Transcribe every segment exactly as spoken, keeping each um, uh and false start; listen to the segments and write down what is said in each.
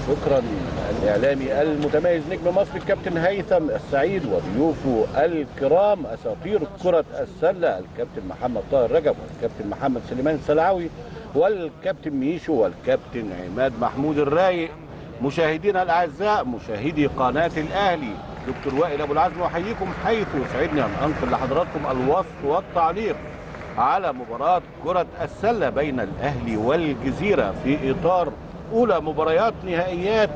شكرا. الاعلامي المتميز نجم مصر الكابتن هيثم السعيد وضيوفه الكرام اساطير كره السله الكابتن محمد طاهر رجب والكابتن محمد سليمان السلعوي والكابتن ميشو والكابتن عماد محمود الرايق. مشاهدينا الاعزاء مشاهدي قناه الاهلي، دكتور وائل ابو العزم احييكم حيث يسعدني ان انقل لحضراتكم الوصف والتعليق على مباراه كره السله بين الاهلي والجزيره في اطار أولى مباريات نهائيات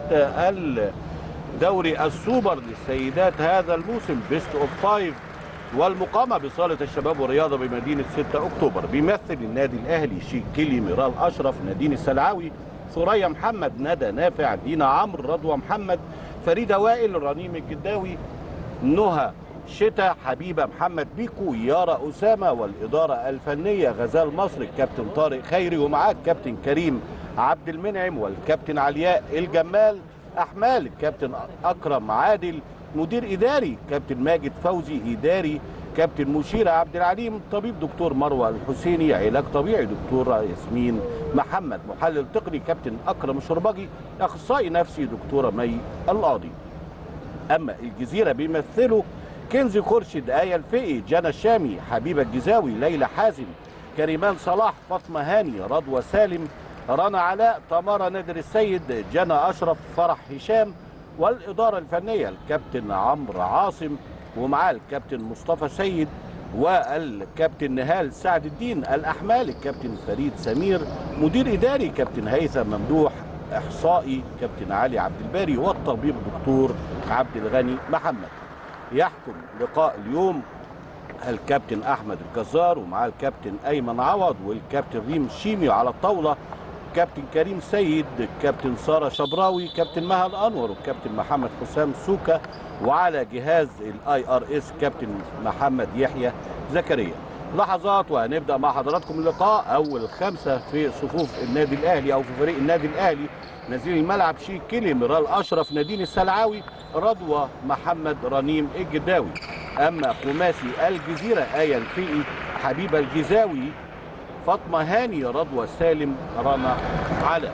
الدوري السوبر للسيدات هذا الموسم بيست اوف فايف، والمقامة بصالة الشباب والرياضة بمدينة ستة أكتوبر. بيمثل النادي الأهلي شيكيلي ميرال أشرف، نادين السلعوي، ثريا محمد، ندى نافع، دينا عمرو، رضوى محمد، فريدة وائل، رنيم الجداوي، نهى شتا، حبيبة محمد بيكو، يارا أسامة، والإدارة الفنية غزال مصر الكابتن طارق خيري، ومعاه الكابتن كريم عبد المنعم والكابتن علياء الجمال، أحمال الكابتن أكرم عادل، مدير إداري كابتن ماجد فوزي، إداري كابتن مشيرة عبد العليم، طبيب دكتور مروة الحسيني، علاج طبيعي دكتورة ياسمين محمد، محلل تقني كابتن أكرم الشربجي، أخصائي نفسي دكتورة مي القاضي. أما الجزيرة بيمثلوا كنزي خورشيد، آية الفقي، جنى الشامي، حبيبة الجزاوي، ليلى حازم، كريمان صلاح، فاطمة هاني، رضوى سالم، رنا علاء، تمارا نادر السيد، جنى أشرف، فرح هشام، والإدارة الفنية الكابتن عمرو عاصم، ومعاه الكابتن مصطفى سيد والكابتن نهال سعد الدين، الأحمال الكابتن فريد سمير، مدير إداري كابتن هيثم ممدوح، إحصائي كابتن علي عبد الباري، والطبيب دكتور عبد الغني محمد. يحكم لقاء اليوم الكابتن احمد الجزار، ومعاه الكابتن ايمن عوض والكابتن ريم شيمي على الطاوله، كابتن كريم سيد، كابتن ساره شبراوي، كابتن مها الانور، والكابتن محمد حسام سوكا، وعلى جهاز الاي ار اس كابتن محمد يحيى زكريا. لحظات وهنبدا مع حضراتكم اللقاء. اول خمسه في صفوف النادي الاهلي او في فريق النادي الاهلي نازلين الملعب: شيكيلي ميرال اشرف، نادين السلعاوي، رضوى محمد، رنيم الجداوي. اما خماسي الجزيره: آية الفقي، حبيبه الجزاوي، فاطمه هاني، رضوى سالم، رنا علاء.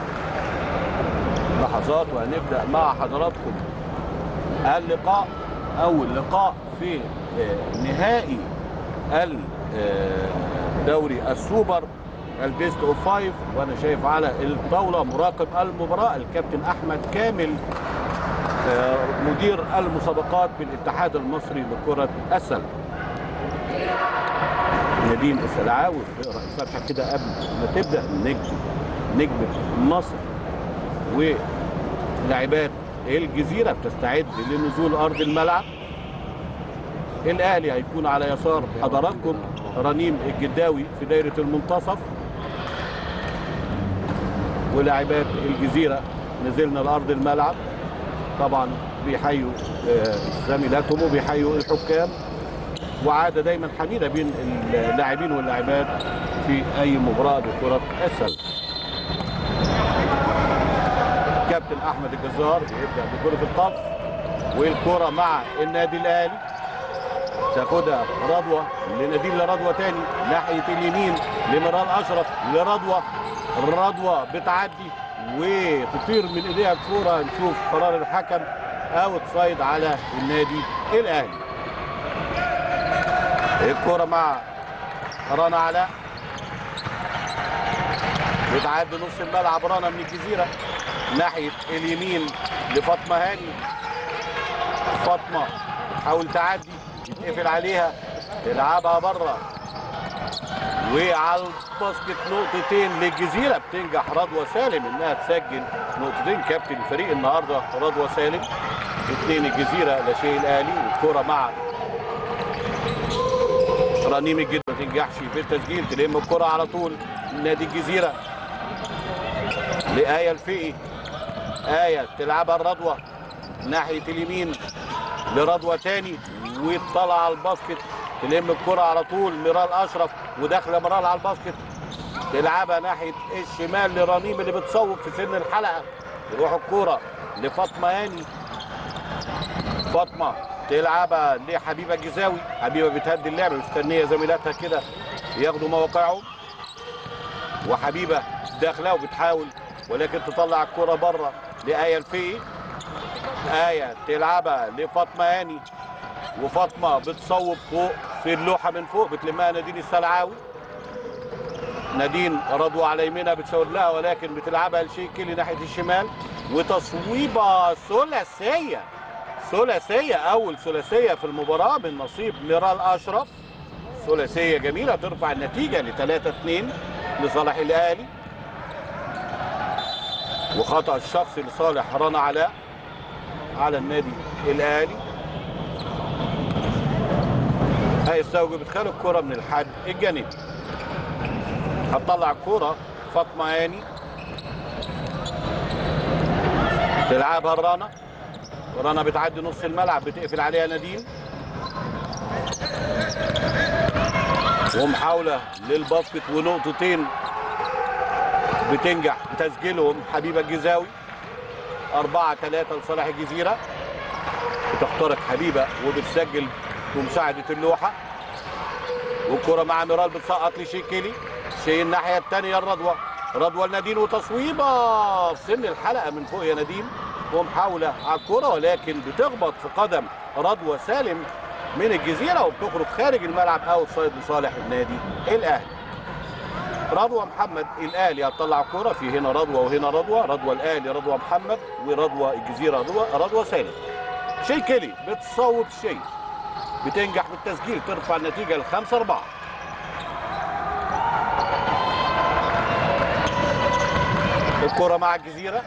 لحظات وهنبدا مع حضراتكم اللقاء. اول لقاء في نهائي الدوري السوبر البيست اوف فايف، وانا شايف على الطاوله مراقب المباراه الكابتن احمد كامل مدير المسابقات بالاتحاد المصري لكره السله. نادين السلعاوي تقرا الفتحه كده قبل ما تبدا. نجم نجمه مصر ولاعبات الجزيره بتستعد لنزول ارض الملعب. الاهلي هيكون على يسار حضراتكم، رنيم الجداوي في دايره المنتصف، ولاعبات الجزيره نزلنا لارض الملعب. طبعا بيحيوا زميلاتهم وبيحيوا الحكام، وعاده دايما حميده بين اللاعبين واللاعبات في اي مباراه لكره السله. كابتن احمد الجزار بيبدا بكره القفز، والكره مع النادي الاهلي تاخدها رضوى لنادين، لرضوى تاني ناحيه اليمين لميرال اشرف، لرضوى، رضوى بتعدي وتطير من ايديها الكوره. نشوف قرار الحكم اوت سايد على النادي الاهلي. الكوره مع رنا علاء، بتعدي نص الملعب رنا من الجزيره ناحيه اليمين لفاطمه هاني. فاطمه تحاول تعدي، يتقفل عليها، تلعبها بره، وعلى الباسكت نقطتين للجزيره. بتنجح رضوى سالم انها تسجل نقطتين. كابتن الفريق النهارده رضوى سالم. اثنين الجزيره لا شيء الاهلي. والكره مع رنيم الجداوي ما تنجحش في التسجيل، تلم الكره على طول نادي الجزيره لآية الفقي. آية تلعبها لرضوى ناحيه اليمين لرضوى تاني، وتطلع على الباسكت، تلم الكره على طول ميرال اشرف، وداخله ميرال على الباسكت، تلعبها ناحيه الشمال لرنيم اللي بتصوب في سن الحلقه. تروح الكوره لفاطمه هاني، فاطمه تلعبها لحبيبه الجزاوي. حبيبه بتهدي اللعبه، مستنيه زميلاتها كده ياخدوا مواقعهم، وحبيبه داخله وبتحاول ولكن تطلع الكره بره لآية الفقي. آية تلعبها لفاطمة هاني، وفاطمة بتصوب فوق في اللوحة من فوق، بتلمها نادين السلعاوي. نادين رضوى على يمينها بتشاور لها، ولكن بتلعبها لشيكلي ناحية الشمال، وتصويبة ثلاثية ثلاثية أول ثلاثية في المباراة من نصيب ميرال أشرف. ثلاثية جميلة ترفع النتيجة ل ثلاثة اثنين لصالح الأهلي. وخطأ الشخصي لصالح رنا علاء على النادي الأهلي. هيستوجب ادخال الكرة من الحد الجانبي. هتطلع الكرة فاطمة هاني، تلعبها لرنا. رنا بتعدي نص الملعب، بتقفل عليها نادين، ومحاولة للباسكت ونقطتين بتنجح بتسجيلهم حبيبة الجزاوي. أربعة ثلاثة لصالح الجزيرة. بتخترق حبيبة وبتسجل بمساعدة اللوحة. والكرة مع ميرال بتسقط لشيكلي. شيء الناحية الثانية الرضوى، رضوى لنادين وتصويبة في سن الحلقة من فوق يا نادين، ومحاولة على الكرة ولكن بتخبط في قدم رضوى سالم من الجزيرة وبتخرج خارج الملعب اوت سايد لصالح النادي الأهلي. رضوى محمد الأهلي هتطلع كرة، في هنا رضوى وهنا رضوى، رضوى الأهلي رضوى محمد، ورضوى الجزيرة رضوى رضوى سالم. شيكلي بتصوب شيء، بتنجح بالتسجيل، ترفع النتيجة ل خمسة أربعة. الكرة مع الجزيرة،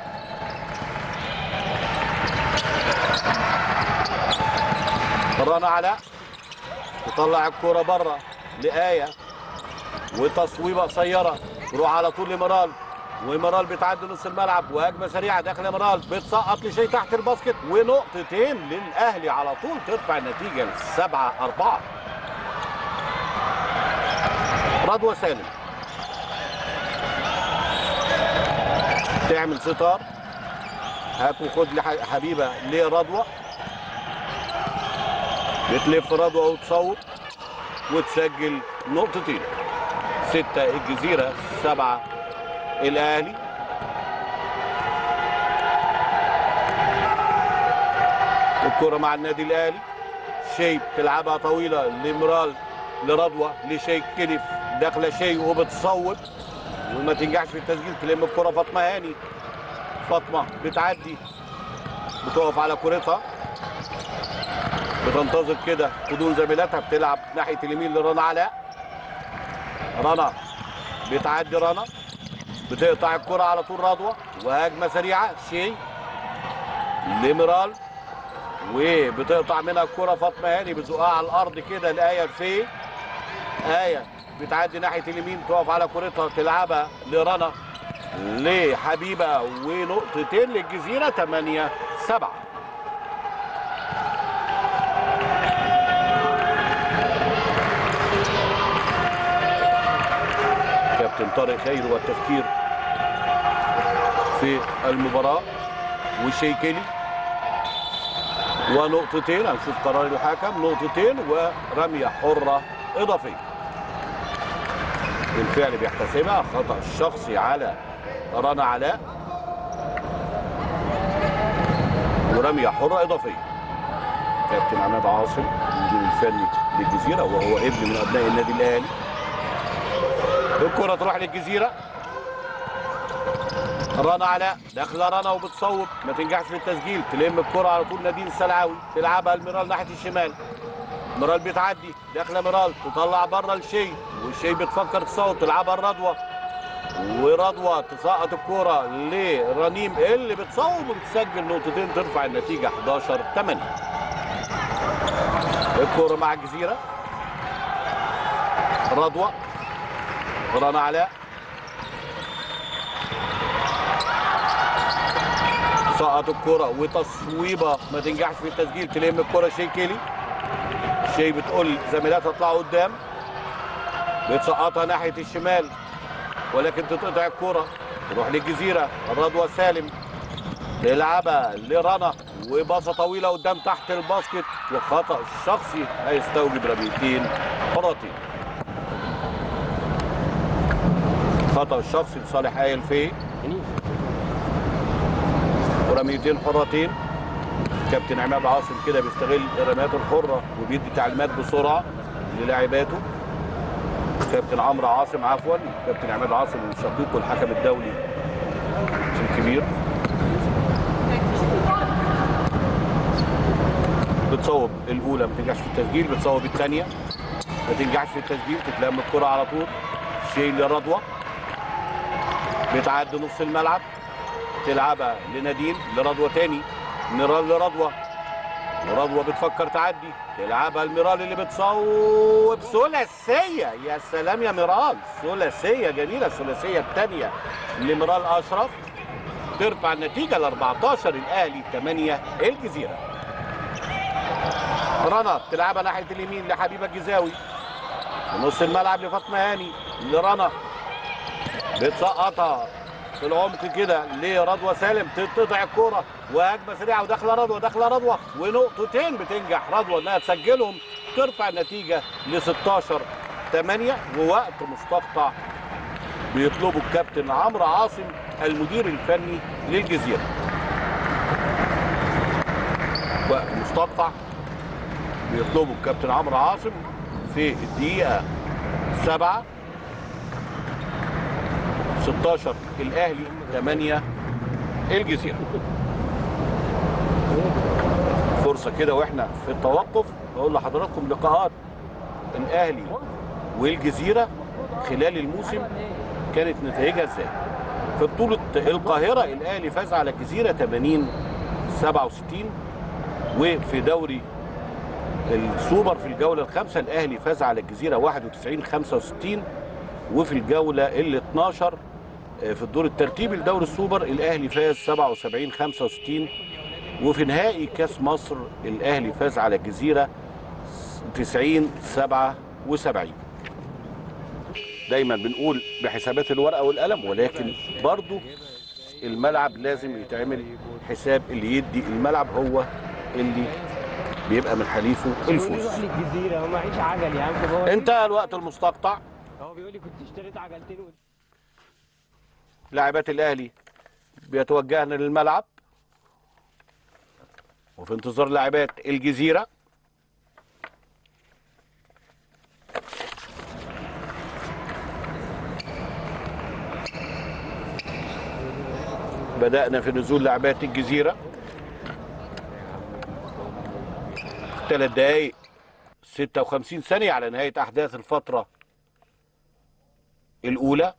رنا علاء تطلع الكرة بره لآية، وتصويبة قصيرة تروح على طول لميرال، وميرال بتعدي نص الملعب، وهجمة سريعة داخل ميرال بتسقط لشيء تحت الباسكت، ونقطتين للأهلي على طول ترفع النتيجة ل سبعة أربعة. رضوى سالم تعمل ستار، هات وخد حبيبة لرضوى، بتلف رضوى وتصوب وتسجل نقطتين. ستة الجزيرة، سبعة الأهلي. الكرة مع النادي الأهلي، شيء تلعبها طويلة لميرال لرضوى لشيء كلف، داخلة شيء وبتصوب وما تنجحش في التسجيل، تلم الكرة فاطمة هاني. فاطمة بتعدي، بتقف على كرتها، بتنتظر كده بدون زميلاتها، بتلعب ناحية اليمين لرنا علاء. رنا بتعدي، رنا بتقطع الكرة على طول رضوى، وهجمة سريعة شيء لميرال، وبتقطع منها الكرة فاطمة هاني، بتزقها على الأرض كده لآية في آية بتعدي ناحية اليمين، تقف على كرتها، تلعبها لرنا لحبيبة، ونقطتين للجزيرة. ثمانية سبعة. كابتن طارق خير والتفكير في المباراة، وشيكلي ونقطتين، هنشوف قرار الحكم، نقطتين ورمية حرة إضافية. بالفعل بيحتسبها، خطأ الشخصي على رنا علاء، ورمية حرة إضافية. كابتن عماد عاصم المدير الفني للجزيرة، وهو ابن من أبناء النادي الأهلي. الكرة تروح للجزيرة، رنا علاء داخله رنا وبتصوب، ما تنجحش في التسجيل، تلم الكرة على طول نادين السلعاوي، تلعبها لميرال ناحية الشمال. ميرال بتعدي، داخله ميرال تطلع بره لشيء، والشيء بتفكر تصوب، تلعبها لرضوى، ورضوى تسقط الكرة لرنيم اللي بتصوب وبتسجل نقطتين، ترفع النتيجة حداشر ثمانية. الكرة مع الجزيرة، رضوى، رنا علاء سقط الكرة وتصويبة ما تنجحش في التسجيل، تلم الكرة شيكلي، شي بتقول زميلاتها اطلعوا قدام، بتسقطها ناحية الشمال ولكن تتقطع الكرة، تروح للجزيرة. رضوى سالم تلعبها لرنا، وباصة طويلة قدام تحت الباسكت، وخطأ الشخصي هيستوجب رميتين حرتين. خطأ الشخصي لصالح آية الفي. ورميتين حرتين. كابتن عماد عاصم كده بيستغل الرميات الحره وبيدي تعليمات بسرعه للاعباته. كابتن عمرو عاصم عفوا كابتن عماد عاصم شقيقه الحكم الدولي الكبير. بتصوب الاولى ما تنجحش في التسجيل، بتصوب الثانيه ما تنجحش في التسجيل، تتلم الكره على طول. شيء لرضوى بتعدي نص الملعب، تلعبها لنادين لرضوى تاني، ميرال لرضوى، ورضوى بتفكر تعدي، تلعبها لميرال اللي بتصوب ثلاثيه. يا سلام يا ميرال، ثلاثيه جميله، الثلاثيه الثانيه لميرال اشرف ترفع النتيجه ل أربعتاشر الاهلي ثمانية الجزيره. رنا تلعبها ناحيه اليمين لحبيبه الجزاوي، في نص الملعب لفاطمه هاني، لرنا بتسقطها في العمق كده لرضوى سالم، تقطع الكوره وهجمه سريعه وداخله رضوى، داخله رضوى ونقطتين بتنجح رضوى انها تسجلهم، ترفع النتيجه ل ستاشر ثمانية. ووقت مستقطع بيطلبه الكابتن عمرو عاصم المدير الفني للجزيره. وقت مستقطع بيطلبه الكابتن عمرو عاصم في الدقيقه سبعة. ستاشر الاهلي ثمانية الجزيره. فرصه كده واحنا في التوقف بقول لحضراتكم لقاءات الاهلي والجزيره خلال الموسم كانت نتائجها ازاي. في بطوله القاهره الاهلي فاز على الجزيره ثمانين سبعة وستين، وفي دوري السوبر في الجوله الخامسه الاهلي فاز على الجزيره واحد وتسعين خمسة وستين، وفي الجوله ال اتناشر في الدور الترتيبي لدوري السوبر الاهلي فاز سبعة وسبعين خمسة وستين، وفي نهائي كاس مصر الاهلي فاز على الجزيره تسعين سبعة وسبعين. دايما بنقول بحسابات الورقه والقلم، ولكن برضو الملعب لازم يتعمل حساب، اللي يدي الملعب هو اللي بيبقى من حليفه الفوز. الجزيره ومعيش عجل يا عم. انتهى الوقت المستقطع. هو بيقول لي كنت اشتريت عجلتين. لاعبات الاهلي بيتوجهن للملعب وفي انتظار لاعبات الجزيره. بدأنا في نزول لاعبات الجزيره. ثلاث دقائق ستة وخمسين ثانيه على نهايه احداث الفتره الاولى.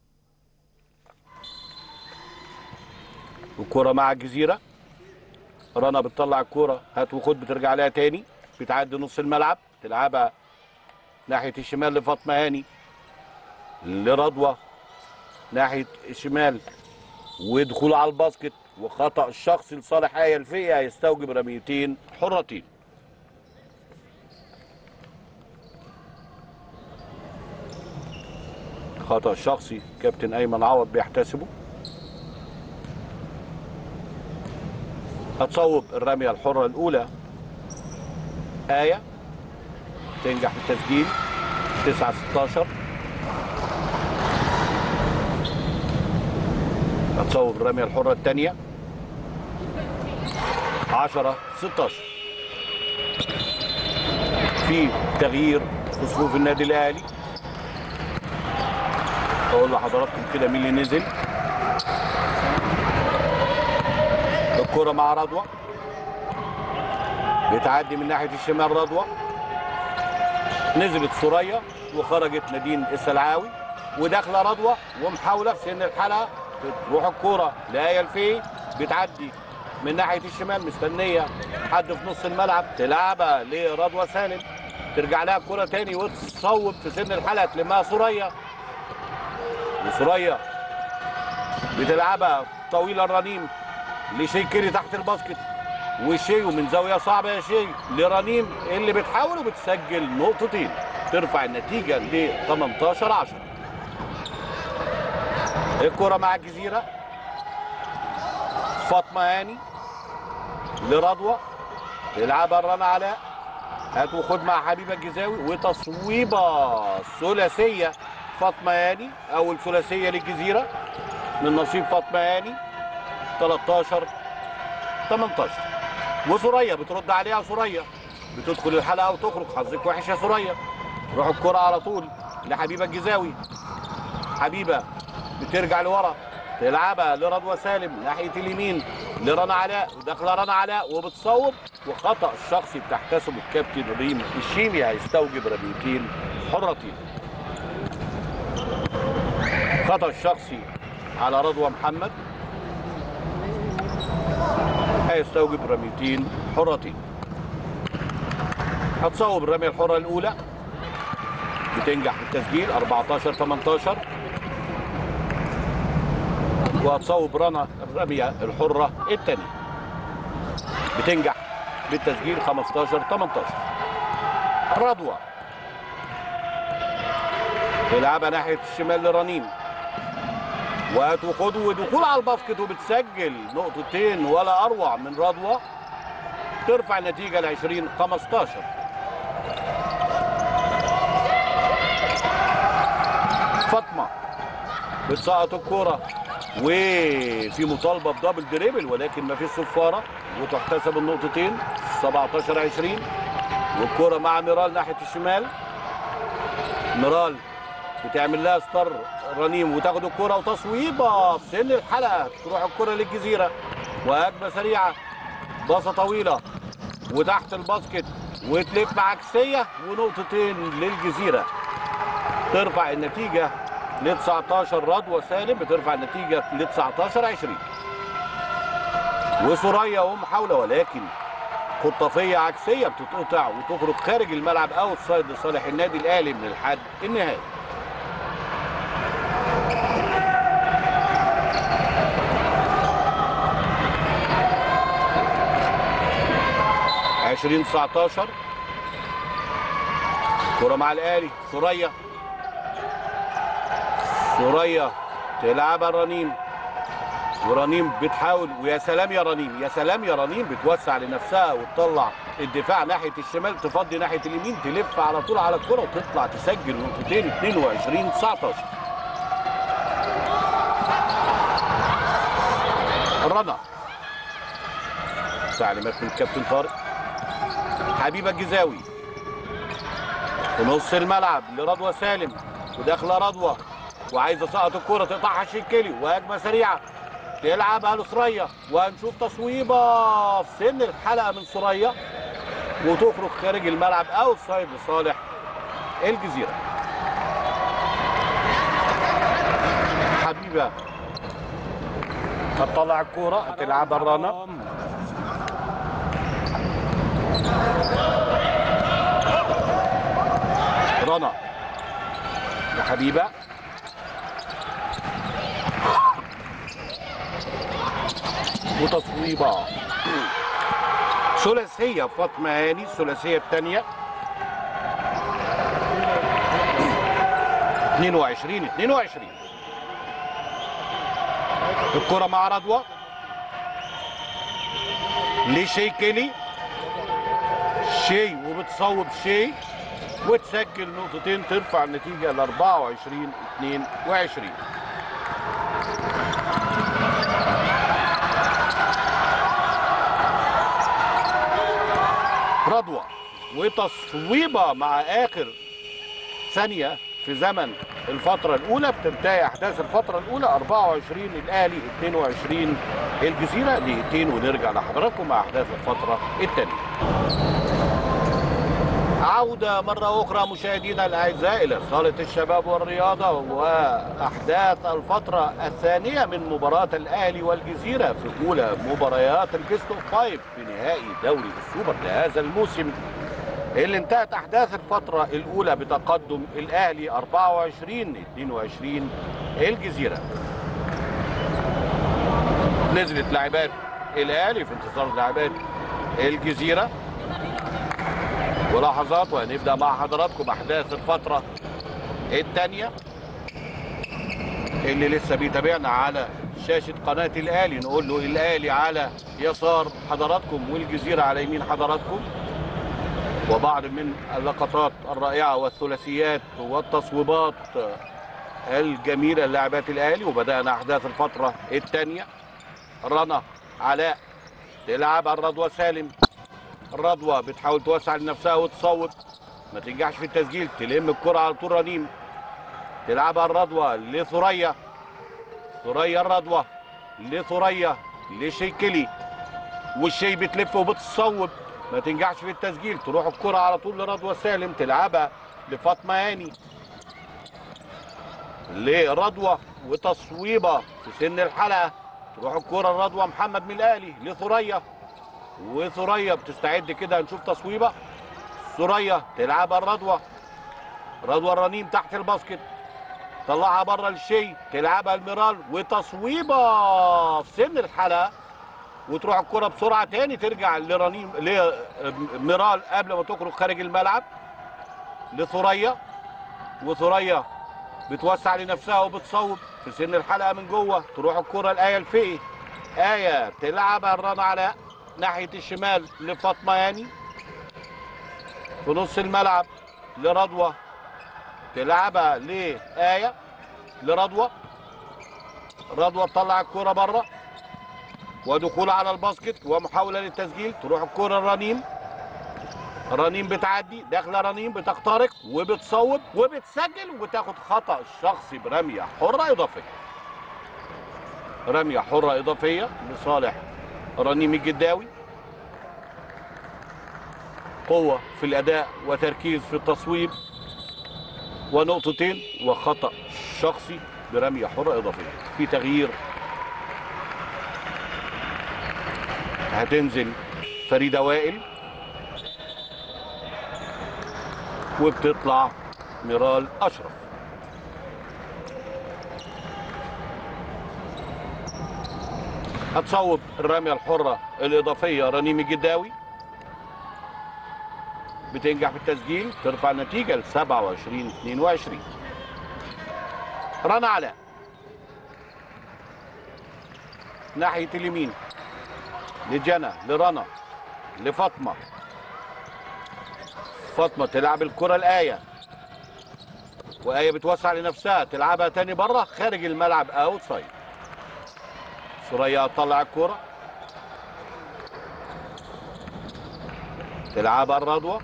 الكرة مع الجزيرة، رنا بتطلع الكرة هات وخد، بترجع لها تاني، بتعدي نص الملعب، تلعبها ناحية الشمال لفاطمة هاني، لرضوى ناحية الشمال، ودخول على الباسكت وخطأ الشخصي لصالح آية الفقي هيستوجب رميتين حرتين. خطأ شخصي كابتن أيمن عوض بيحتسبه. هتصوب الرمية الحرة الأولى آية، تنجح في التسجيل تسعة ستاشر. هتصوب الرمية الحرة الثانية عشرة ستاشر. في تغيير في صفوف النادي الأهلي، أقول لحضراتكم كده مين اللي نزل. الكرة مع رضوى، بتعدي من ناحية الشمال رضوى، نزلت ثريا وخرجت نادين السلعاوي، وداخلة رضوى ومحاولة في سن الحلقة، تروح الكرة لآية الفقي، بتعدي من ناحية الشمال مستنية حد في نص الملعب، تلعبها لرضوى سالم، ترجع لها الكرة تاني وتصوب في سن الحلقة، تلمها ثريا، وثريا بتلعبها طويلة الرنيم لشيكيري تحت الباسكت، وشيو من زاويه صعبه يا شيو لرنيم اللي بتحاول وبتسجل نقطتين، ترفع النتيجه ل تمنتاشر عشرة. الكره مع الجزيره، فاطمه هاني لرضوى، تلعبها رنا علاء، هات وخد مع حبيبه الجزاوي، وتصويبه ثلاثيه فاطمه هاني، اول ثلاثيه للجزيره من نصيب فاطمه هاني. تلتاشر تمنتاشر. وسوريا بترد عليها، سوريا بتدخل الحلقه وتخرج. حظك وحش يا سوريا. تروح الكره على طول لحبيبه الجزاوي. حبيبه بترجع لورا تلعبها لرضوى سالم ناحيه اليمين لرنا علاء، وداخله رنا علاء وبتصوب، وخطا شخصي بتحتسبه الكابتن ريم الشيمي هيستوجب رميتين حرتين. خطا شخصي على رضوى محمد هيستوجب رميتين حرتين. هتصوب الرميه الحره الاولى بتنجح بالتسجيل أربعتاشر تمنتاشر، وهتصوب رنا الرميه الحره الثانيه بتنجح بالتسجيل خمستاشر تمنتاشر. رضوى تلعبها ناحيه الشمال لرنين، وهتاخد ودخول على الباسكت وبتسجل نقطتين ولا اروع من رضوى، ترفع النتيجه ل عشرين خمستاشر. فاطمه بتسقط الكوره وفي مطالبه بدبل دريبل، ولكن ما فيش صفاره وتحتسب النقطتين سبعتاشر عشرين. والكوره مع ميرال ناحيه الشمال. ميرال بتعمل لها ستار رنيم وتاخد الكرة وتصويبه في سن الحلقه، تروح الكرة للجزيره وهجمه سريعه، باصه طويله وتحت الباسكت وتلف عكسيه ونقطتين للجزيره، ترفع النتيجه ل تسعتاشر. رضوى سالم بترفع النتيجه ل تسعتاشر عشرين. وسوريا ومحاوله ولكن خطافيه عكسيه بتتقطع وتخرج خارج الملعب اوت سايد لصالح النادي الاهلي من الحد النهائي. عشرين تسعتاشر. كرة مع الاهلي. سوريا سوريا تلعبها رنيم، ورنيم بتحاول، ويا سلام يا رنيم، يا سلام يا رنيم، بتوسع لنفسها وتطلع الدفاع ناحيه الشمال، تفضي ناحيه اليمين، تلف على طول على الكره وتطلع تسجل نقطتين اتنين وعشرين تسعتاشر. رنا تعليمات من الكابتن طارق. حبيبه الجزاوي في نص الملعب لرضوى سالم، وداخله رضوى وعايزه سقط الكره تقطعها شيكلي، وهجمه سريعه تلعبها لسوريا، وهنشوف تصويبه في سن الحلقه من سوريا وتخرج خارج الملعب اوت سايد لصالح الجزيره. حبيبه هتطلع الكوره هتلعبها الرنا، رنا لحبيبه، وتصويبه ثلاثيه فاطمه هاني، الثلاثيه الثانيه اتنين وعشرين اتنين وعشرين. الكره مع رضوى لشيكلي، شي وبتصوب شي وتسجل نقطتين، ترفع النتيجه ل أربعة وعشرين اتنين وعشرين. رضوى وتصويبه مع اخر ثانيه في زمن الفتره الاولى، بتنتهي احداث الفتره الاولى أربعة وعشرين الاهلي اتنين وعشرين الجزيره. دقيقتين ونرجع لحضراتكم مع احداث الفتره الثانيه. عودة مرة أخرى مشاهدينا الأعزاء إلى صالة الشباب والرياضة وأحداث الفترة الثانية من مباراة الأهلي والجزيرة في أولى مباريات البيست أوف فايف في نهائي دوري السوبر لهذا الموسم، اللي انتهت أحداث الفترة الأولى بتقدم الأهلي أربعة وعشرين اتنين وعشرين الجزيرة. نزلت لاعبات الأهلي في انتظار لاعبات الجزيرة ولحظات، وهنبدا مع حضراتكم احداث الفتره الثانيه اللي لسه بيتابعنا على شاشه قناه الاهلي. نقول له الاهلي على يسار حضراتكم والجزيره على يمين حضراتكم، وبعض من اللقطات الرائعه والثلاثيات والتصويبات الجميله للاعبات الاهلي. وبدانا احداث الفتره الثانيه. رنا علاء تلعب على الرضوى سالم. الرضوى بتحاول توسع لنفسها وتصوب، ما تنجحش في التسجيل، تلم الكرة على طول رنيم. تلعب على الرضوى لثريا. ثريا الرضوى لثريا لشيكلي، والشي بتلف وبتصوب، ما تنجحش في التسجيل، تروح الكرة على طول لرضوى سالم. تلعبها لفاطمة هاني لرضوى وتصويبة في سن الحلقة، تروح الكرة لرضوى محمد من الأهلي لثريا، وثريا بتستعد كده، هنشوف تصويبة. ثريا تلعبها الرضوى، رضوى الرنيم تحت الباسكت، طلعها بره للشي، تلعبها الميرال وتصويبة في سن الحلقة، وتروح الكرة بسرعة تاني ترجع لرنيم لميرال قبل ما تخرج خارج الملعب لثريا، وثريا بتوسع لنفسها وبتصوب في سن الحلقة من جوه، تروح الكرة لآية الفقي. آية تلعبها الرنا علاء ناحية الشمال لفاطمة هاني في نص الملعب لرضوى، تلعبها لآية لرضوى، رضوى تطلع الكرة بره ودخول على الباسكت ومحاولة للتسجيل، تروح الكرة لرنيم، رنيم بتعدي داخله، رنيم بتخترق وبتصوب وبتسجل وبتاخد خطأ شخصي برمية حرة إضافية. رمية حرة إضافية لصالح رنيم الجداوي. قوة في الأداء وتركيز في التصويب ونقطتين وخطأ شخصي برمية حرة إضافية. في تغيير، هتنزل فريدة وائل وبتطلع ميرال أشرف. هتصوب الرمية الحرة الإضافية رنيم الجداوي، بتنجح في التسجيل، ترفع النتيجة ل سبعة وعشرين اثنين وعشرين. رنا علاء ناحية اليمين لجنى لرنا لفاطمة، فاطمة تلعب الكرة لآية، وآية بتوسع لنفسها، تلعبها تاني بره خارج الملعب اوت سايد. ثريا تطلع الكرة، تلعبها الرضوى،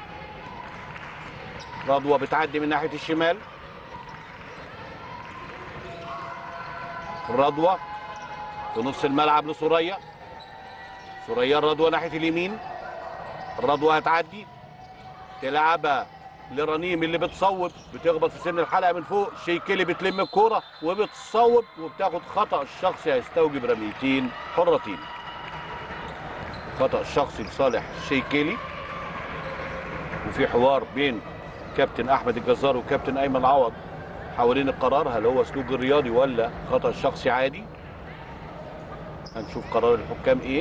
رضوى بتعدي من ناحية الشمال، الرضوى في نص الملعب لثريا، ثريا الرضوى ناحية اليمين، الرضوى هتعدي تلعبها لرنيم اللي بتصوب، بتخبط في سن الحلقة من فوق، شيكلي بتلم الكرة وبتصوب وبتاخد خطأ الشخصي هيستوجب رميتين حرتين. خطأ شخصي لصالح شيكلي، وفي حوار بين كابتن احمد الجزار وكابتن ايمن عوض حوالين القرار، هل هو سلوك رياضي ولا خطأ شخصي عادي؟ هنشوف قرار الحكام ايه.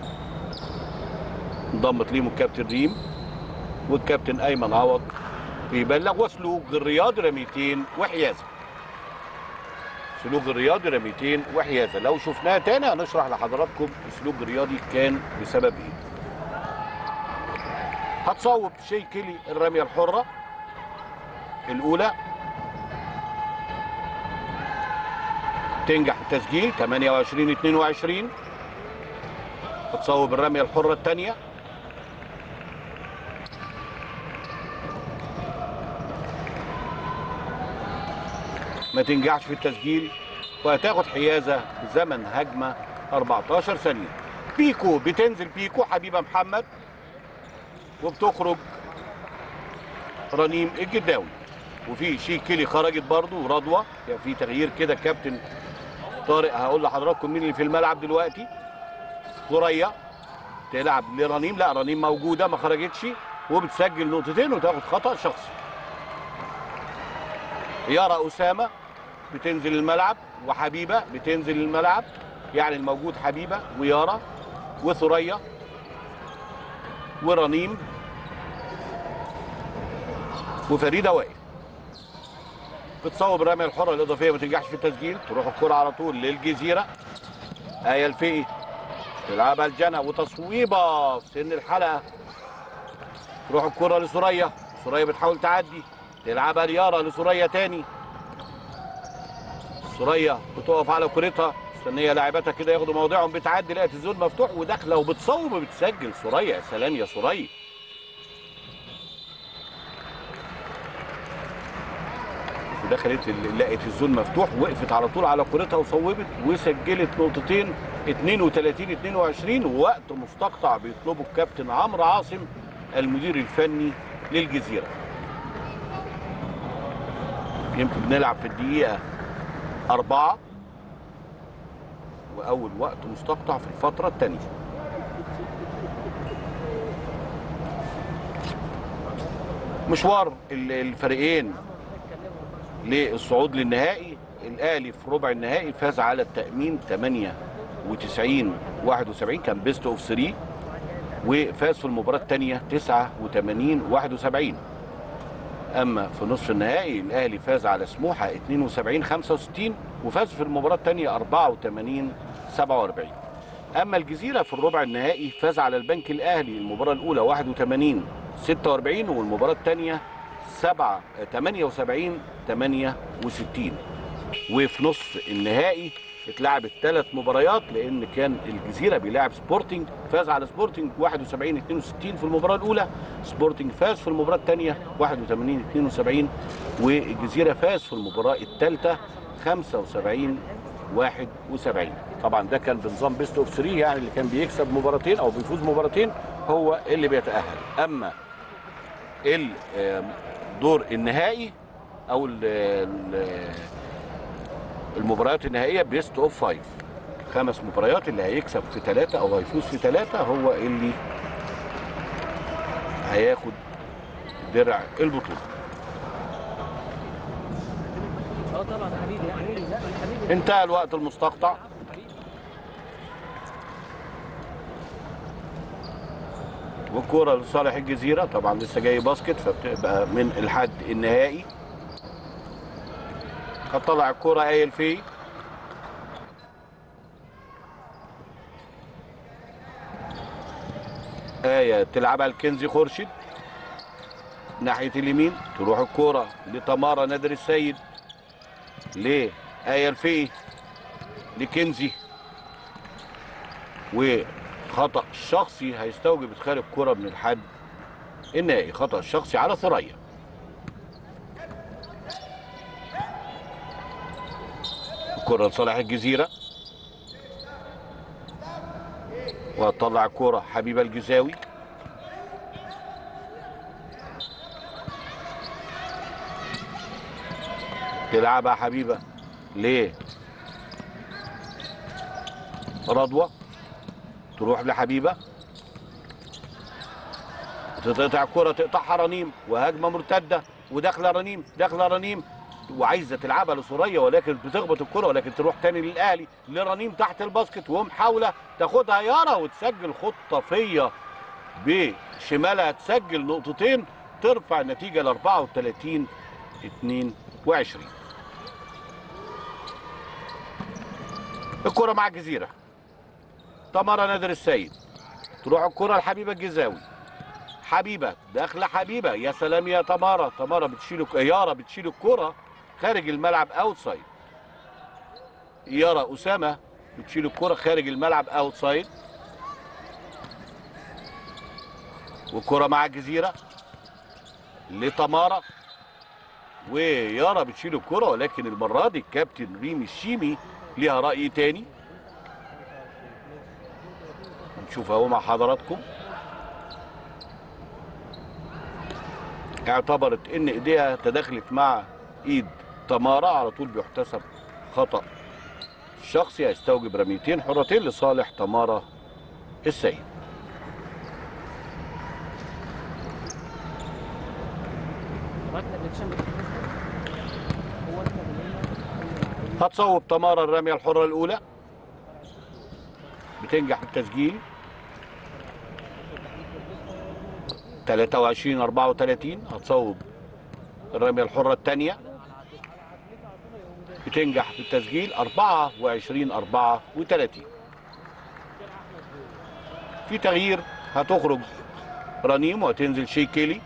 انضمت ليهم الكابتن ريم والكابتن ايمن عوض بيبلغ، وسلوك الرياضي رميتين وحيازه. سلوك الرياضي رميتين وحيازه، لو شفناها تاني هنشرح لحضراتكم السلوك الرياضي كان بسبب ايه. هتصوب شيكلي الرميه الحره الاولى، تنجح التسجيل ثمانية وعشرين اثنين وعشرين. هتصوب الرميه الحره الثانيه، ما تنجحش في التسجيل وهتاخد حيازه بزمن هجمه أربعتاشر ثانيه. بيكو بتنزل، بيكو حبيبه محمد، وبتخرج رنيم الجداوي، وفي شيكلي خرجت برضو ورضوى. يعني في تغيير كده كابتن طارق، هقول لحضراتكم مين اللي في الملعب دلوقتي. ثريا تلعب لرنيم، لا رنيم موجوده ما خرجتش، وبتسجل نقطتين وتاخد خطأ شخصي. يارا اسامه بتنزل الملعب، وحبيبه بتنزل الملعب، يعني الموجود حبيبه ويارا وثريا ورنيم وفريده وائل. بتصوب الرميه الحره الاضافيه ما تنجحش في التسجيل، تروح الكره على طول للجزيره. آية الفقي تلعبها لجنى وتصويبه في سن الحلقه، تروح الكره لثريا، ثريا بتحاول تعدي، تلعبها ليارا لثريا تاني، ثريا بتقف على كرتها، مستنيه لاعبتها كده ياخدوا مواضيعهم، بتعدي لقت الزون مفتوح وداخله وبتصوب وبتسجل سوريا. يا سلام يا سوريا. ودخلت لقت الزون مفتوح، وقفت على طول على كورتها وصوبت وسجلت نقطتين. اتنين وتلاتين اتنين وعشرين، ووقت مستقطع بيطلبه الكابتن عمرو عاصم المدير الفني للجزيره. يمكن بنلعب في الدقيقه أربعة، وأول وقت مستقطع في الفترة الثانية. مشوار الفريقين للصعود للنهائي. الأهلي في ربع النهائي فاز على التأمين تمانية وتسعين واحد وسبعين، كان بيست اوف ثلاثة، وفاز في المباراة الثانية تسعة وتمانين واحد وسبعين. اما في نصف النهائي الاهلي فاز على سموحه اتنين وسبعين خمسة وستين، وفاز في المباراه الثانيه أربعة وتمانين سبعة وأربعين. اما الجزيره في الربع النهائي فاز على البنك الاهلي المباراه الاولى واحد وتمانين ستة وأربعين، والمباراه الثانيه سبعة تمانية وسبعين تمانية وستين. وفي نصف النهائي اتلعبت ثلاث مباريات، لان كان الجزيره بيلاعب سبورتنج، فاز على سبورتنج واحد وسبعين اتنين وستين في المباراه الاولى، سبورتنج فاز في المباراه الثانيه واحد وتمانين اتنين وسبعين، والجزيره فاز في المباراه الثالثه خمسة وسبعين واحد وسبعين. طبعا ده كان بنظام بيست اوف ثلاثة، يعني اللي كان بيكسب مباراتين او بيفوز مباراتين هو اللي بيتاهل. اما الدور النهائي او المباريات النهائيه بيست اوف فايف، خمس مباريات، اللي هيكسب في ثلاثه او هيفوز في ثلاثه هو اللي هياخد درع البطوله. اه طبعا حبيبي يا حبيبي. لا حبيبي. انتهى الوقت المستقطع. والكوره لصالح الجزيره، طبعا لسه جاي باسكت فبتبقى من الحد النهائي. هتطلع الكوره آية الفي، آية تلعبها لكنزي خورشيد ناحية اليمين، تروح الكوره لتمارا نادر السيد، لآية الفي، لكنزي، وخطأ شخصي هيستوجب ادخال الكوره من الحد النهائي. خطأ شخصي على ثريا. الكرة لصالح الجزيرة، وهتطلع الكرة حبيبة الجزاوي، تلعبها حبيبة ل رضوى، تروح لحبيبة، تقطع الكرة، تقطعها رنيم، وهجمة مرتدة وداخلة رنيم، داخلة رنيم وعايزه تلعبها لسوريا، ولكن بتخبط الكره، ولكن تروح تاني للاهلي لرنيم تحت الباسكت، ومحاوله تاخدها يارا وتسجل خطافيه بشمالها، تسجل نقطتين، ترفع النتيجه ل أربعة وتلاتين اتنين وعشرين. الكره مع الجزيره، تمارا نادر السيد، تروح الكره لحبيبه الجزاوي، حبيبه داخله، حبيبه يا سلام يا تمارا، تمارا بتشيل، يارا بتشيل الكره خارج الملعب اوتسايد، يارا اسامه بتشيل الكره خارج الملعب اوتسايد. والكره مع الجزيره لتمارا، ويارا بتشيل الكره، ولكن المره دي الكابتن ريمي الشيمي ليها راي تاني، نشوف اهو مع حضراتكم. اعتبرت ان ايديها تداخلت مع ايد تمارا، على طول بيحتسب خطأ شخصي هيستوجب رميتين حرتين لصالح تمارا السيد. هتصوب تمارا الرمية الحرة الأولى، بتنجح بالتسجيل تلاتة وعشرين أربعة وتلاتين. هتصوب الرمية الحرة الثانية، بتنجح بالتسجيل أربعة وعشرين أربعة وتلاتين. في تغيير، هتخرج رنيم وهتنزل شيكيلي.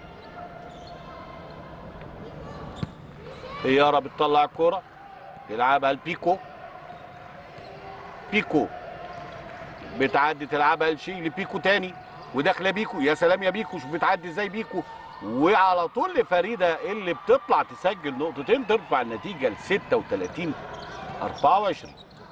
يارا بتطلع الكرة، تلعبها البيكو، بيكو بتعدي تلعبها لشي لبيكو تاني وداخله بيكو. يا سلام يا بيكو، شوف بتعدي ازاي بيكو، وعلى طول لفريده اللي بتطلع تسجل نقطتين ترفع النتيجه ل ستة وتلاتين أربعة وعشرين.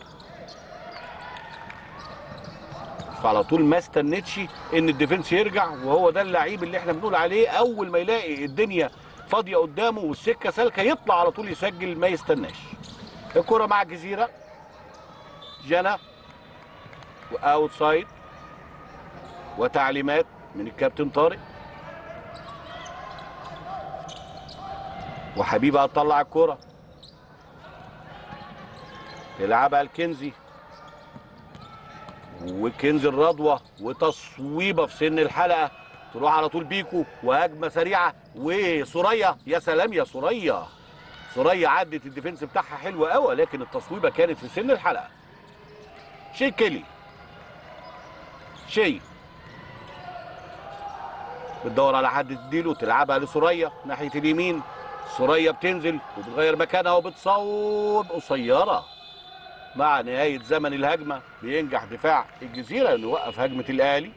فعلى طول ما استنتش ان الديفنس يرجع، وهو ده اللعيب اللي احنا بنقول عليه اول ما يلاقي الدنيا فاضيه قدامه والسكه سالكه يطلع على طول يسجل ما يستناش. الكره مع الجزيره، جنى واوت سايد وتعليمات من الكابتن طارق. وحبيبه هتطلع الكره يلعبها الكنزي، وكنزي الرضوه وتصويبه في سن الحلقه تروح على طول بيكو وهجمه سريعه وسوريا. يا سلام يا سوريا، سوريا عدت الديفنس بتاعها حلوه قوي، لكن التصويبه كانت في سن الحلقه. شي كيلي، شي بتدور على حد تديله، تلعبها لسوريا ناحيه اليمين. سوريا بتنزل وبتغير مكانها وبتصوب قصيره. مع نهايه زمن الهجمه بينجح دفاع الجزيره انه يوقف هجمه الاهلي.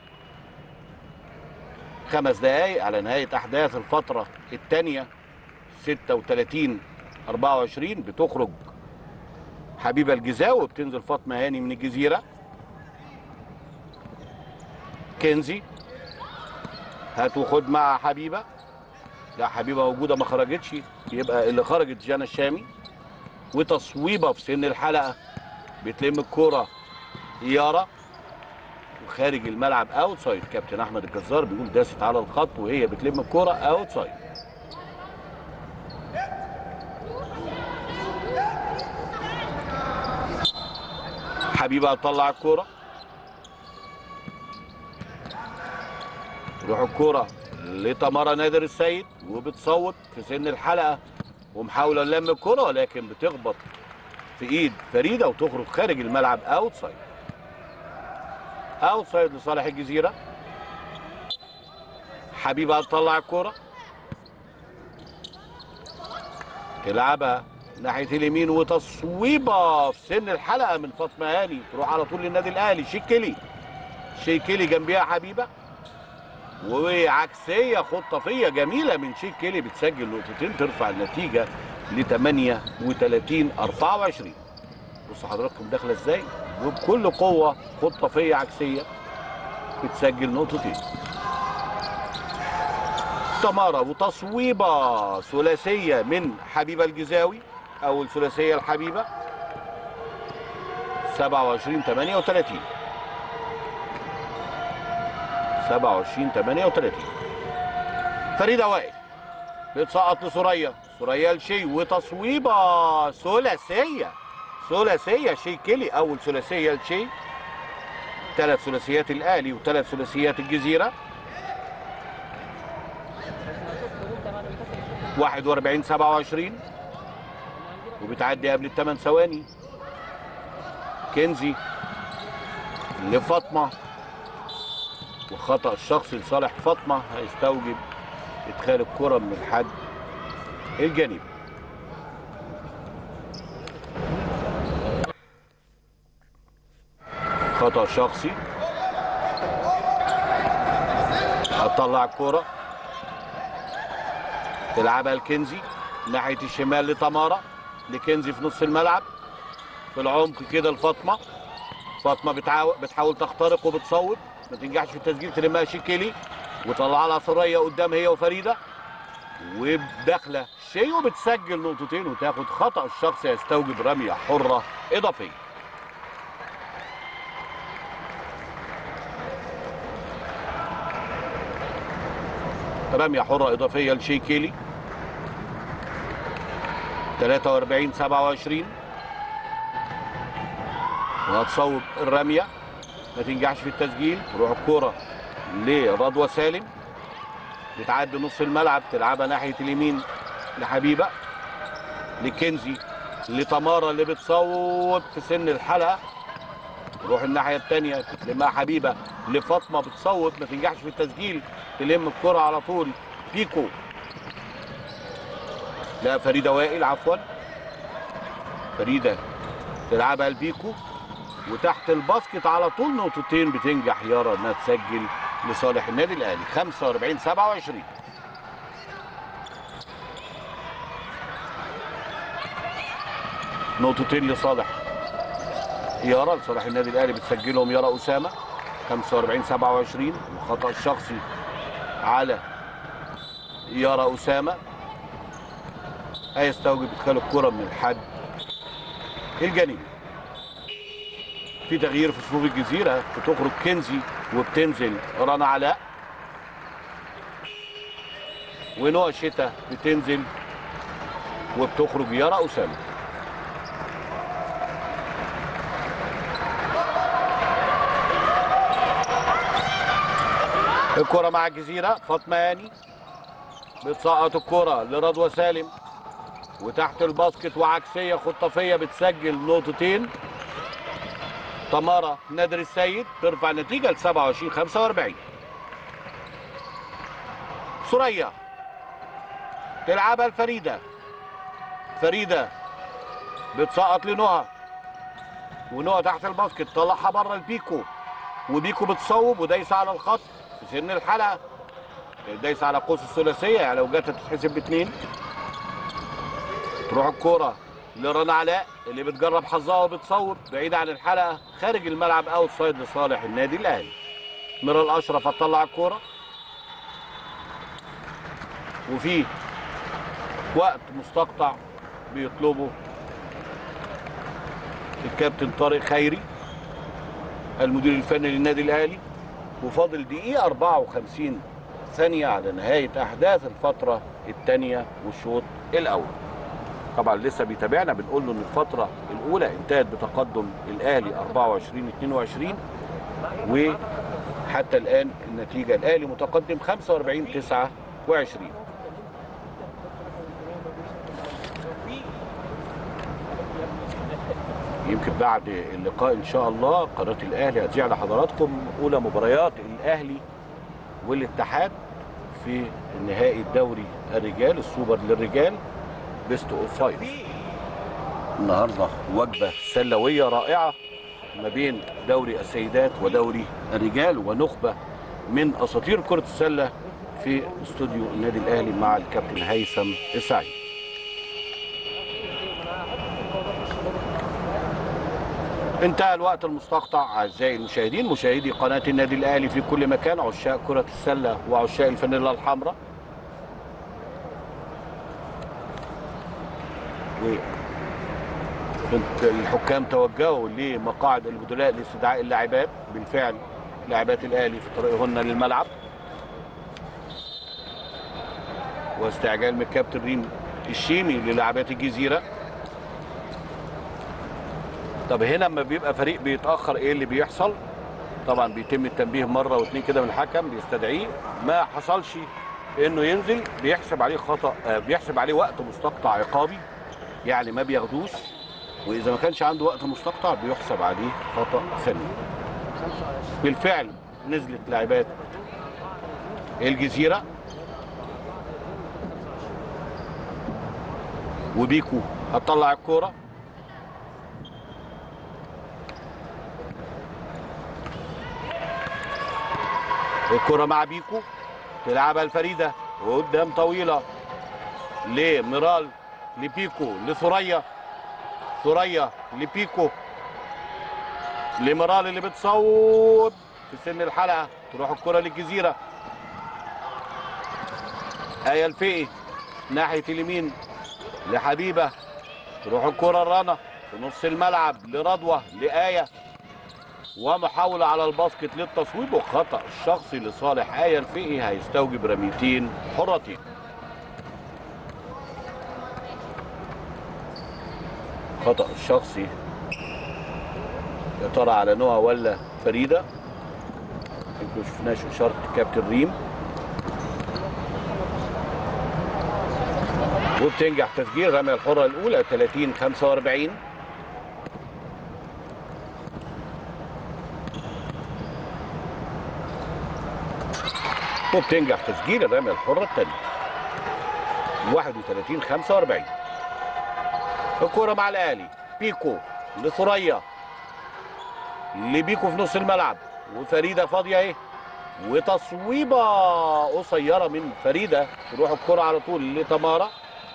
خمس دقائق على نهايه احداث الفتره الثانيه، ستة وتلاتين أربعة وعشرين. بتخرج حبيبه الجزاوي وبتنزل فاطمه هاني من الجزيره. كنزي هات وخد مع حبيبه، لا حبيبه موجوده ما خرجتش، يبقى اللي خرجت جانا الشامي. وتصويبه في سن الحلقه بتلم الكوره يارا وخارج الملعب اوت سايد. كابتن احمد الجزار بيقول داست على الخط وهي بتلم الكوره اوت سايد. حبيبه هتطلع الكوره، تروح الكوره لتمارا نادر السيد وبتصوت في سن الحلقه ومحاوله لم الكوره، ولكن بتخبط في ايد فريده وتخرج خارج الملعب اوت سايد. اوت سايد لصالح الجزيره. حبيبه هتطلع الكوره تلعبها ناحيه اليمين وتصويبه في سن الحلقه من فاطمه هاني تروح على طول للنادي الاهلي. شيكيلي، شيكيلي جنبيها حبيبه، وعكسيه خطافيه جميله من شيكيلي بتسجل نقطتين ترفع النتيجه ل تمانية وتلاتين أربعة وعشرين. بصوا حضراتكم داخله ازاي وبكل قوه خطافيه عكسيه بتسجل نقطتين. تمارا وتصويبه ثلاثيه من حبيبه الجزاوي، اول ثلاثيه لحبيبه. سبعة وعشرين تمانية وتلاتين، سبعة وعشرين تمانية وتلاتين. فريده وائل بتسقط لسوريا، سوريا لشي وتصويبه ثلاثيه ثلاثيه شي كيلي، اول ثلاثيه لشي. ثلاث ثلاثيات الاهلي وثلاث ثلاثيات الجزيره. واحد وأربعين سبعة وعشرين وبتعدي قبل الثمان ثواني. كنزي لفاطمه وخطأ الشخصي لصالح فاطمه هيستوجب ادخال الكره من الحد الجانبي. خطأ شخصي. هتطلع الكرة تلعبها لكنزي ناحية الشمال لتمارا، لكنزي في نص الملعب في العمق كده لفاطمة. فاطمة بتحاول بتحاول تخترق وبتصوب ما تنجحش في التسجيل، تلمها شيكيلي وطلع لها سرية قدام هي وفريدة وداخلة شيء وبتسجل نقطتين وتاخد خطأ الشخصي يستوجب رمية حرة إضافية. رمية حرة إضافية لشيكيلي. تلاتة وأربعين سبعة وعشرين وهتصوب الرمية ما تنجحش في التسجيل، تروح الكرة لرضوى سالم بتعدي نص الملعب تلعبها ناحية اليمين لحبيبة، لكنزي، لتمارا اللي بتصوب في سن الحلقة، تروح الناحية الثانية تلمها حبيبة لفاطمة بتصوب ما تنجحش في التسجيل، تلم الكرة على طول بيكو، لا فريدة وائل عفوا، فريدة تلعبها لبيكو وتحت الباسكت على طول نقطتين بتنجح يارا انها تسجل لصالح النادي الاهلي. خمسة وأربعين سبعة وعشرين. نقطتين لصالح يارا، لصالح النادي الاهلي بتسجلهم يارا اسامه. خمسة وأربعين سبعة وعشرين. الخطا الشخصي على يارا اسامه هيستوجب ادخال الكره من الحد الجانبي. في تغيير في صفوف الجزيره، بتخرج كنزي وبتنزل رنا علاء، ونوع شتا بتنزل وبتخرج يارا اسامه. الكرة مع الجزيرة، فاطمة هاني بتسقط الكرة لرضوى سالم وتحت الباسكت وعكسية خطافية بتسجل نقطتين. تمارا نادر السيد ترفع النتيجة ل سبعة وعشرين خمسة وأربعين. ثريا تلعبها لفريدة، فريدة بتسقط لنهى ونهى تحت الباسكت طلعها بره البيكو، وبيكو بتصوب ودايسة على الخط في سن الحلقة، دايسة على قوس الثلاثية يعني لو جت تتحسب باثنين. تروح الكورة لرنا علاء اللي بتجرب حظها وبتصوب بعيد عن الحلقة خارج الملعب، اوت سايد لصالح النادي الاهلي. ميرال اشرف هتطلع الكورة، وفي وقت مستقطع بيطلبه الكابتن طارق خيري المدير الفني للنادي الاهلي، وفاضل دقيقة أربعة وخمسين ثانية على نهاية أحداث الفترة الثانية والشوط الأول. طبعا لسه بيتابعنا بنقول له إن الفترة الأولى انتهت بتقدم الأهلي أربعة وعشرين اثنين وعشرين، وحتى الآن النتيجة الأهلي متقدم خمسة وأربعين تسعة وعشرين. يمكن بعد اللقاء ان شاء الله قناه الاهلي هتذيع لحضراتكم اولى مباريات الاهلي والاتحاد في النهائي الدوري الرجال السوبر للرجال بيست اوف فايف. النهارده وجبه سلويه رائعه ما بين دوري السيدات ودوري الرجال، ونخبه من اساطير كره السله في استوديو النادي الاهلي مع الكابتن هيثم السعيد. انتهى الوقت المستقطع اعزائي المشاهدين، مشاهدي قناه النادي الاهلي في كل مكان، عشاق كره السله وعشاق الفانيلا الحمراء. والحكام توجهوا لمقاعد البدلاء لاستدعاء اللاعبات، بالفعل لاعبات الاهلي في طريقهن للملعب، واستعجال من الكابتن ريم الشيمي للاعبات الجزيره. طب هنا لما بيبقى فريق بيتاخر ايه اللي بيحصل؟ طبعا بيتم التنبيه مره واثنين كده من الحكم، بيستدعيه، ما حصلش انه ينزل بيحسب عليه خطا، بيحسب عليه وقت مستقطع عقابي يعني ما بياخدوش، واذا ما كانش عنده وقت مستقطع بيحسب عليه خطا فني. بالفعل نزلت لاعبات الجزيره، وبيكو هتطلع الكوره، الكرة مع بيكو تلعبها الفريدة وقدام طويلة لميرال لبيكو لثريا، ثريا لبيكو لميرال اللي بتصوب في سن الحلقة، تروح الكرة للجزيرة. آية الفقي ناحية اليمين لحبيبة، تروح الكرة الرنا في نص الملعب لرضوى لآية، ومحاولة على الباسكت للتصويب وخطأ الشخصي لصالح آية الفقي هيستوجب رميتين حرتين. خطأ الشخصي يا ترى على نوع ولا فريدة؟ يمكن ما شفناش إشارة كابتن ريم، وبتنجح تسجيل رمية الحرة الأولى ثلاثين خمسة وأربعين. وبتنجح تسجيل الرمية الحرة الثانية واحد وثلاثين خمسة وأربعين. الكرة مع الأهلي، بيكو لثريا، لبيكو في نص الملعب، وفريده فاضيه اهي، وتصويبه قصيره من فريده تروح الكره على طول لتمارا،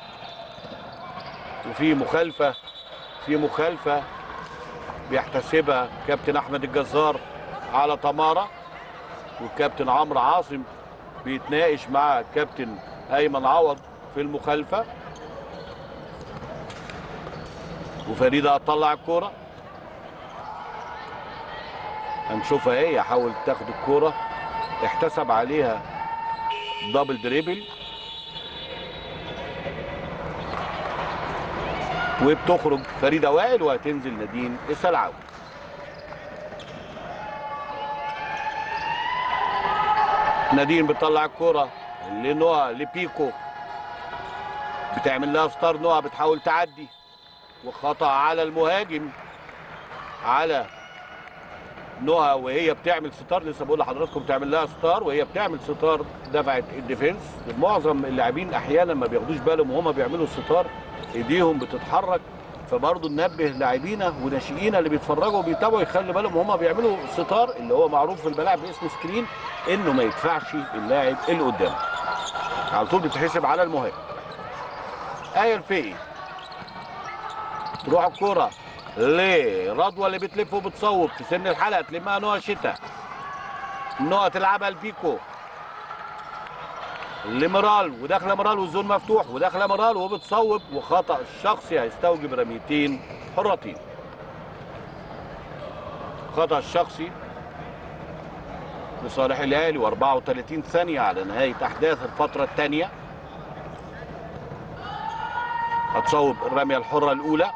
وفي مخالفه في مخالفه بيحتسبها كابتن احمد الجزار على تمارا، والكابتن عمرو عاصم بيتناقش مع كابتن ايمن عوض في المخالفه، وفريده هتطلع الكوره. هنشوفها اهي، حاول تاخد الكوره، احتسب عليها دبل دريبل، وبتخرج فريده وائل وهتنزل نادين السلعاوي. نادين بتطلع الكوره لنوع لبيكو، بتعمل لها ستار، نوع بتحاول تعدي، وخطأ على المهاجم على نوع وهي بتعمل ستار. لسه بقول لحضراتكم بتعمل لها ستار وهي بتعمل ستار، دفعت الديفنس. معظم اللاعبين احيانا ما بياخدوش بالهم وهم بيعملوا ستار ايديهم بتتحرك، فبرضه ننبه لاعبينا وناشئينا اللي بيتفرجوا وبيتابعوا يخلي بالهم وهم بيعملوا ستار اللي هو معروف في الملاعب باسم سكرين، انه ما يدفعش اللاعب اللي قدامه، على طول بتحسب على المهاجم. آية الفقي تروح الكوره لرضوى اللي بتلف وبتصوب في سن الحلقه، تلمها نوع شتاء، نوع تلعبها لبيكو لمرال، وداخله مرال والزون مفتوح، وداخله مرال وبتصوب، وخطأ الشخصي هيستوجب رميتين حرتين. خطأ الشخصي لصالح الاهلي، وأربعة وثلاثين ثانيه على نهايه احداث الفتره الثانيه. هتصوب الرميه الحره الاولى،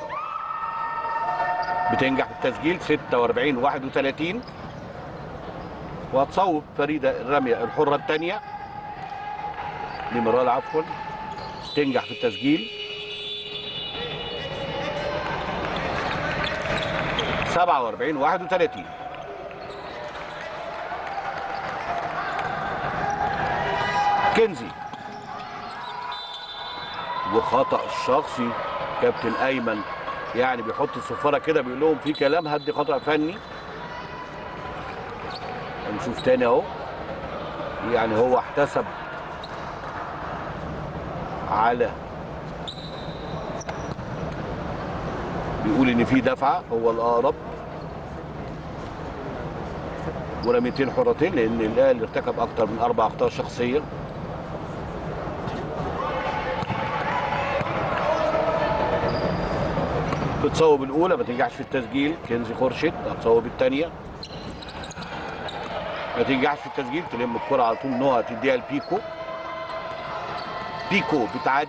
بتنجح في التسجيل ستة وأربعين واحد وثلاثين، وهتصوب فريده الرميه الحره الثانيه لمرال عفوا، تنجح في التسجيل سبعة وأربعين واحد وثلاثين. كنزي وخطأ الشخصي، كابتن ايمن يعني بيحط الصفاره كده بيقول لهم في كلام هدي خطأ فني. هنشوف تاني اهو، يعني هو احتسب على، بيقول ان في دفعه هو الاقرب ورميتين حرتين، لان الاهلي ارتكب اكتر من اربع اخطاء شخصيه. بتصوب الاولى ما تنجحش في التسجيل، كنزي خورشيد. هتصوب الثانيه ما تنجحش في التسجيل، تلم الكره على طول نوها تديها لبيكو. بيكو بتعدي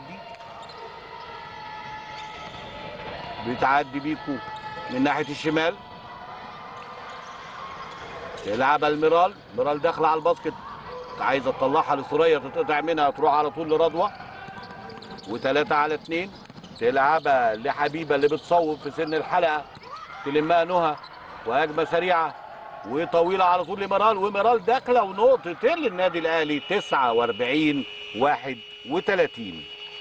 بتعدي بيكو من ناحيه الشمال، تلعبها لميرال، ميرال داخله على الباسكت، عايزه تطلعها لثريا تتقطع منها، تروح على طول لرضوى، وثلاثه على اثنين. تلعبها لحبيبه اللي بتصوب في سن الحلقه، تلمها نهى، وهجمه سريعه وطويله على طول لميرال، وميرال داخله ونقطتين للنادي الاهلي تسعة وأربعين واحد وثلاثين.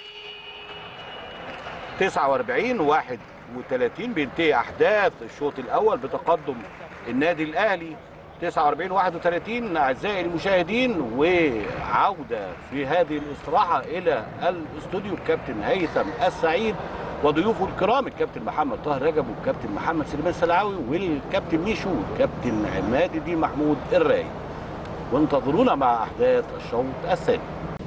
تسعة وأربعين واحد وثلاثين بينتهي احداث الشوط الاول بتقدم النادي الاهلي تسعة وأربعين واحد وثلاثين. اعزائي المشاهدين، وعوده في هذه الاستراحه الى الاستوديو الكابتن هيثم السعيد وضيوفه الكرام الكابتن محمد طاهر رجب والكابتن محمد سليمان السلعاوي والكابتن ميشو والكابتن عماد الدين محمود الراي، وانتظرونا مع احداث الشوط الثاني.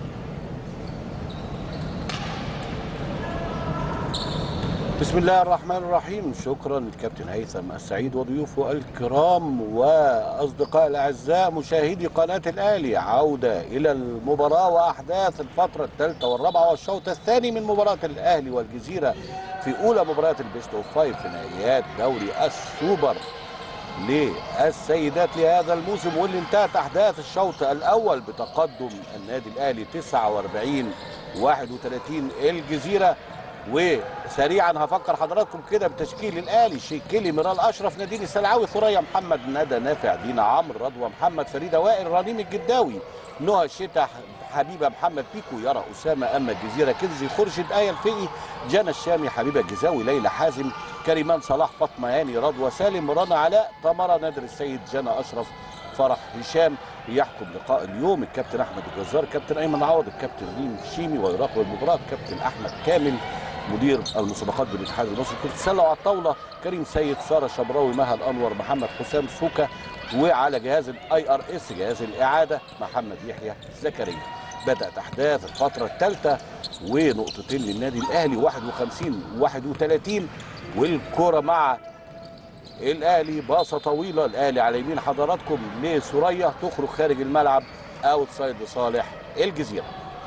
بسم الله الرحمن الرحيم. شكرا للكابتن هيثم السعيد وضيوفه الكرام واصدقاء الاعزاء مشاهدي قناه الاهلي. عوده الى المباراه واحداث الفتره الثالثه والرابعه والشوط الثاني من مباراه الاهلي والجزيره في اولى مباريات البيست اوف فايف في نهائيات دوري السوبر للسيدات لهذا الموسم، واللي انتهت احداث الشوط الاول بتقدم النادي الاهلي تسعة وأربعين واحد وثلاثين الجزيره. وسريعا هفكر حضراتكم كده بتشكيل الاهلي: شيكيلي، ميرال اشرف، نادين السلعاوي، ثريا محمد، ندى نافع، دينا عمرو، رضوى محمد، فريده وائل، رنيم الجداوي، نهى الشتا، حبيبه محمد، بيكو، يارا اسامه، اما الجزيره، كنزي خورشيد، آية الفقي، جانا الشامي، حبيبه الجزاوي، ليلى حازم، كريمان صلاح، فاطمه هاني، رضوى سالم، رنا علاء، تمارا، نادر السيد، جنى اشرف، فرح هشام. يحكم لقاء اليوم الكابتن احمد الجزار، الكابتن ايمن عوض، الكابتن ريم شيمي، ويراقب المباراه الكابتن احمد كامل، مدير المسابقات بالاتحاد المصري لكره السله. وعلى الطاوله كريم سيد، ساره شبراوي، مها الانور، محمد حسام سوكا. وعلى جهاز الاي ار اس جهاز الاعاده محمد يحيى زكريا. بدات احداث الفتره الثالثه ونقطتين للنادي الاهلي، واحد وخمسين واحد وثلاثين، والكره مع الاهلي، باصه طويله الاهلي على يمين حضراتكم لسوريا، تخرج خارج الملعب، اوت سايد لصالح الجزيره.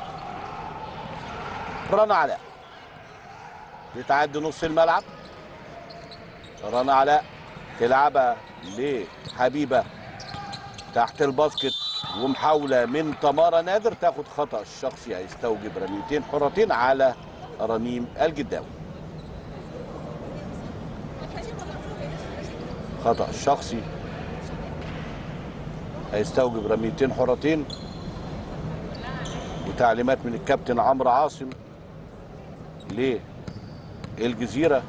رنا علاء بتعدي نص الملعب، رنا علاء تلعبها لحبيبه تحت الباسكت، ومحاوله من تمارا نادر، تاخد خطا الشخصي هيستوجب رميتين حرتين على رنيم الجداوي. خطا الشخصي هيستوجب رميتين حرتين، وتعليمات من الكابتن عمرو عاصم للجزيره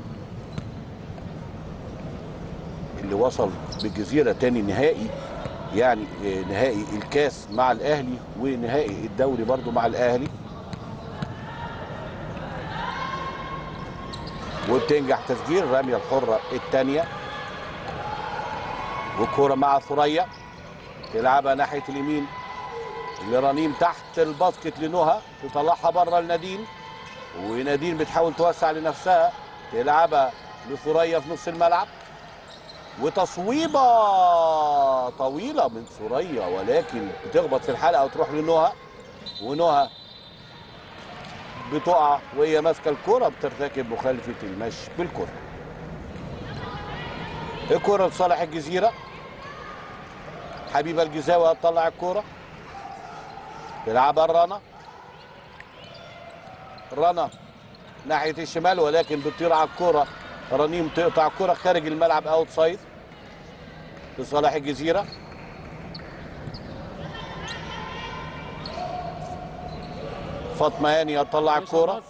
اللي وصل بالجزيره تاني نهائي، يعني نهائي الكاس مع الاهلي ونهائي الدوري برضو مع الاهلي. وبتنجح تسجيل الرميه الحره الثانيه، والكوره مع ثريا تلعبها ناحيه اليمين لرنيم تحت الباسكت لنهى، تطلعها بره لنادين، ونادين بتحاول توسع لنفسها، تلعبها لثريا في نص الملعب، وتصويبه طويله من ثريا ولكن بتخبط في الحلقه وتروح لنهى، ونهى بتقع وهي ماسكه الكره، بترتكب مخالفه المشي بالكره. الكره لصالح الجزيره، حبيبه الجزاوي هتطلع الكره، تلعبها رنا، رنا ناحيه الشمال ولكن بتطير على الكره، رنيم تقطع الكره خارج الملعب، اوت سايد لصالح الجزيره. فاطمه هاني هتطلع الكره،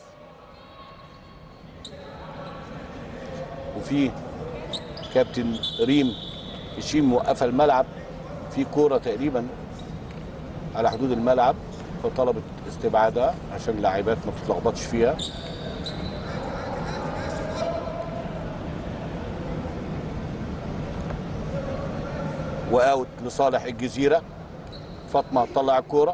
وفي كابتن ريم الشيم موقفه الملعب في كوره تقريبا على حدود الملعب، فطلبت استبعادها عشان اللاعبات ما تتلخبطش فيها. واوت لصالح الجزيره. فاطمه هتطلع الكوره،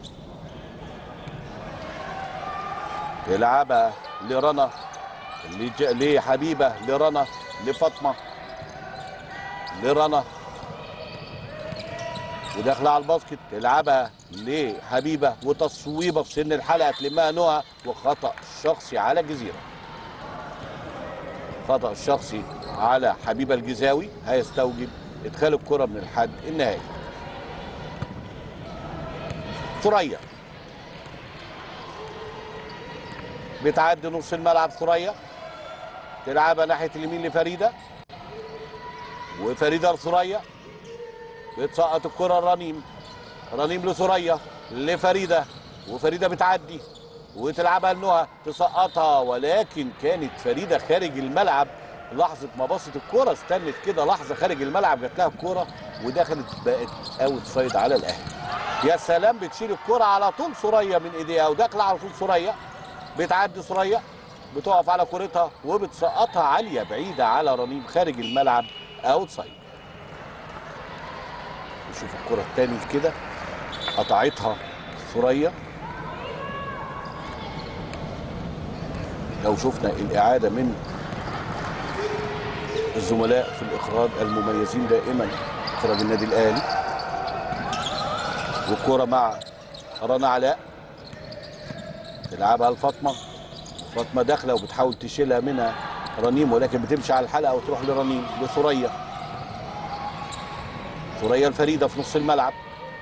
تلعبها لرنا، لحبيبه، لرنا، لفاطمه، لرنا، وداخله على الباسكت، تلعبها لحبيبه، وتصويبه في سن الحلقه تلمها نهى، وخطا شخصي على الجزيره. خطا الشخصي على حبيبه الجزاوي هيستوجب ادخال الكره من الحد النهائي. ثريا بتعدي نص الملعب، ثريا تلعبها ناحيه اليمين لفريده، وفريده لثريا، بتسقط الكره رنيم، رنيم لثريا، لفريده، وفريده بتعدي وتلعبها لنهى، تسقطها ولكن كانت فريده خارج الملعب. لحظه ما بصت الكره استنت كده لحظه خارج الملعب، جات لها الكره ودخلت، بقت اوت سايد على الاهلي. يا سلام، بتشيل الكره على طول ثريا من ايديها، وداخله على طول ثريا، بتعدي ثريا، بتقف على كورتها وبتسقطها عاليه بعيده على رنيم خارج الملعب، اوت سايد. نشوف الكره الثانيه كده، قطعتها ثريا. لو شفنا الاعاده من الزملاء في الاخراج المميزين دائما، اخراج النادي الاهلي، والكره مع رنا علاء، تلعبها لفاطمه، فاطمه داخله وبتحاول تشيلها منها رنيم ولكن بتمشي على الحلقه وتروح لرنيم، لثريا، ثريا الفريده في نص الملعب،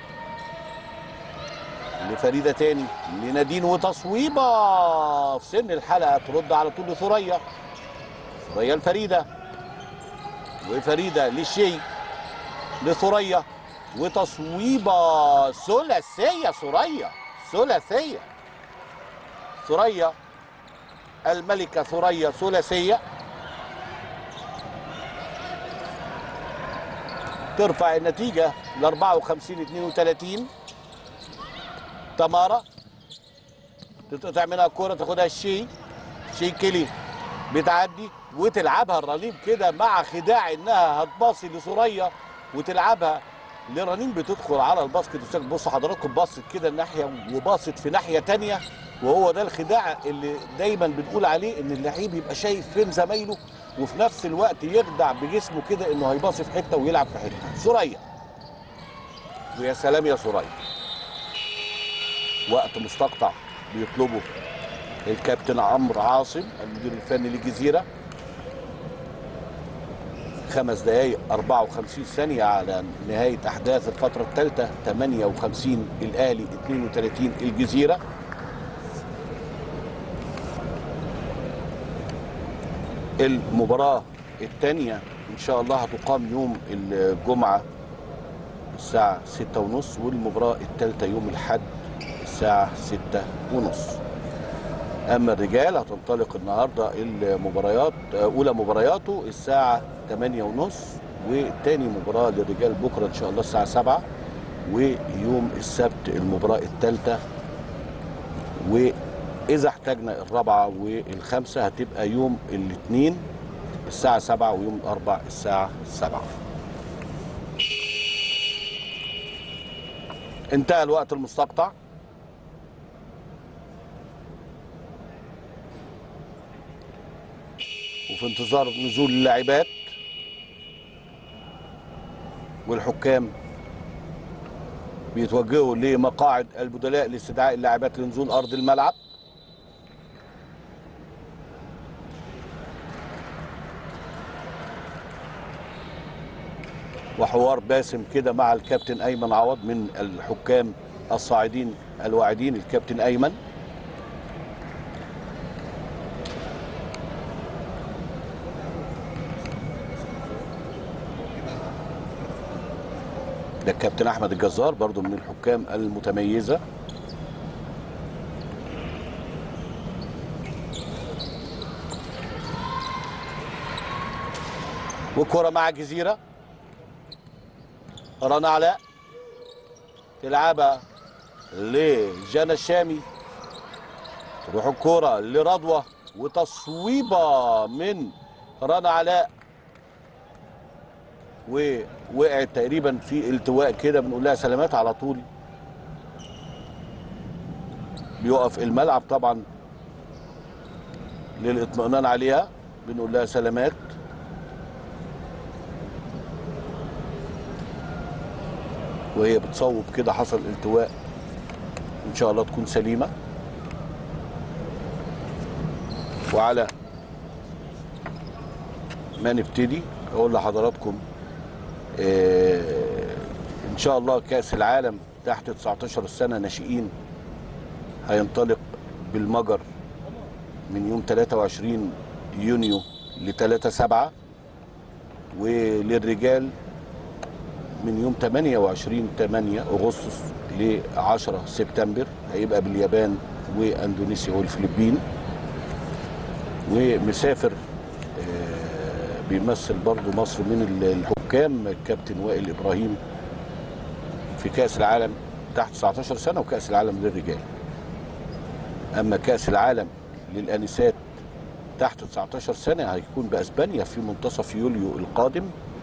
لفريده تاني، لنادين، وتصويبه في سن الحلقه ترد على طول لثريا، ثريا الفريده، وفريده للشي، لثريا، وتصويبه ثلاثيه، ثريا ثلاثيه، ثريا الملكه، ثريا ثلاثيه، ترفع النتيجه ل أربعة وخمسين اتنين وتلاتين. تمارا تتقطع منها الكوره، تاخدها الشي شي كيلي بتعدي وتلعبها الرنين كده مع خداع انها هتباصي لسوريا وتلعبها لرنين بتدخل على الباسكت. بصوا حضراتكم، باصت كده الناحيه وباصت في ناحيه ثانيه، وهو ده الخداع اللي دايما بنقول عليه، ان اللعيب يبقى شايف فين زمايله وفي نفس الوقت يخدع بجسمه كده انه هيباصي في حته ويلعب في حته. سوريا، ويا سلام يا سوريا. وقت مستقطع بيطلبه الكابتن عمرو عاصم المدير الفني للجزيره. خمس دقائق أربعة وخمسين ثانيه على نهايه احداث الفتره الثالثه. ثمانية وخمسين الاهلي اثنين وثلاثين الجزيره. المباراه الثانيه ان شاء الله هتقام يوم الجمعه الساعه ستة وثلاثين، والمباراه الثالثه يوم الاحد الساعه ستة وثلاثين. اما الرجال هتنطلق النهارده المباريات، اولى مبارياته الساعه ثمانية وثلاثين، وتاني مباراه للرجال بكره ان شاء الله الساعه سبعة، ويوم السبت المباراه الثالثه، واذا احتاجنا الرابعه والخامسه هتبقى يوم الاثنين الساعه سبعة، ويوم الاربع الساعه سبعة. انتهى الوقت المستقطع. وفي انتظار نزول اللاعبات والحكام بيتوجهوا لمقاعد البدلاء لاستدعاء اللاعبات لنزول ارض الملعب. وحوار باسم كده مع الكابتن ايمن عوض من الحكام الصاعدين الواعدين، الكابتن ايمن. ده الكابتن احمد الجزار برضو من الحكام المتميزه. وكره مع الجزيره. رنا علاء تلعبها لجانا الشامي، تروح الكره لرضوى وتصويبه من رنا علاء، ووقعت تقريبا في التواء كده، بنقول لها سلامات على طول. بيقف الملعب طبعا للاطمئنان عليها، بنقول لها سلامات. وهي بتصوب كده حصل التواء، ان شاء الله تكون سليمه. وعلى ما نبتدي اقول لحضراتكم آه ان شاء الله كاس العالم تحت تسعتاشر سنه ناشئين هينطلق بالمجر من يوم ثلاثة وعشرين يونيو ل ثلاثة سبعة، وللرجال من يوم ثمانية وعشرين ثمانية اغسطس ل عشرة سبتمبر، هيبقى باليابان واندونيسيا والفلبين. ومسافر آه بيمثل برضو مصر من الحكام الكابتن وائل ابراهيم في كاس العالم تحت تسعتاشر سنه وكاس العالم للرجال. اما كاس العالم للانسات تحت تسعتاشر سنه هيكون باسبانيا في منتصف يوليو القادم،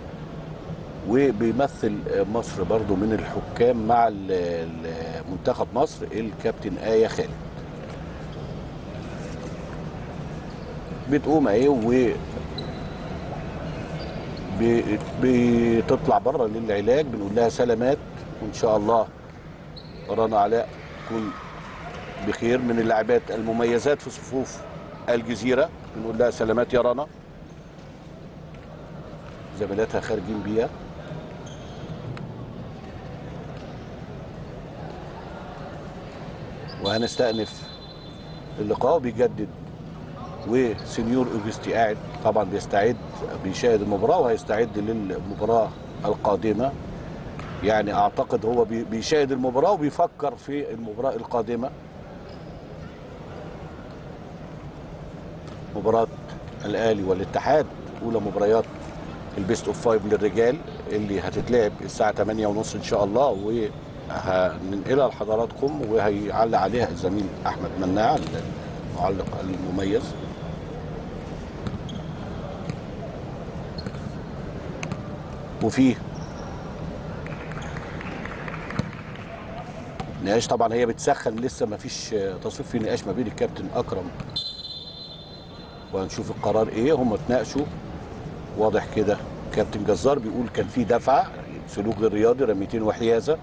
وبيمثل مصر برضو من الحكام مع منتخب مصر الكابتن آية خالد. بتقوم اهي و بتطلع بره للعلاج، بنقول لها سلامات، وان شاء الله رنا علاء تكون بخير، من اللاعبات المميزات في صفوف الجزيره، بنقول لها سلامات يا رنا. زميلاتها خارجين بيها. وهنستأنف اللقاء. بيجدد وسنيور اوجستي قاعد طبعا بيستعد بيشاهد المباراه وهيستعد للمباراه القادمه. يعني اعتقد هو بيشاهد المباراه وبيفكر في المباراه القادمه، مباراه الاهلي والاتحاد، اولى مباريات البيست اوف فايف للرجال. اللي هتتلعب الساعه تمانية ونص ان شاء الله، وهننقلها لحضراتكم وهيعلق عليها الزميل احمد مناع المعلق المميز. وفيه نقاش طبعا، هي بتسخن لسه ما فيش تصويب، في نقاش ما بين الكابتن اكرم وهنشوف القرار ايه. هم اتناقشوا واضح كده. كابتن جزار بيقول كان في دفعه سلوك غير رياضي، رميتين وحيازه،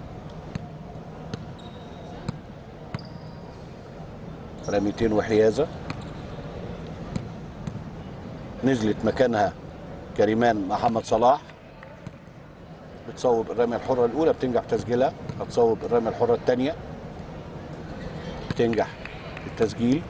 رميتين وحيازه. نزلت مكانها كريمان محمد صلاح، بتصوب الرميه الحره الاولى بتنجح تسجيلها، هتصوب الرميه الحره الثانيه بتنجح التسجيل.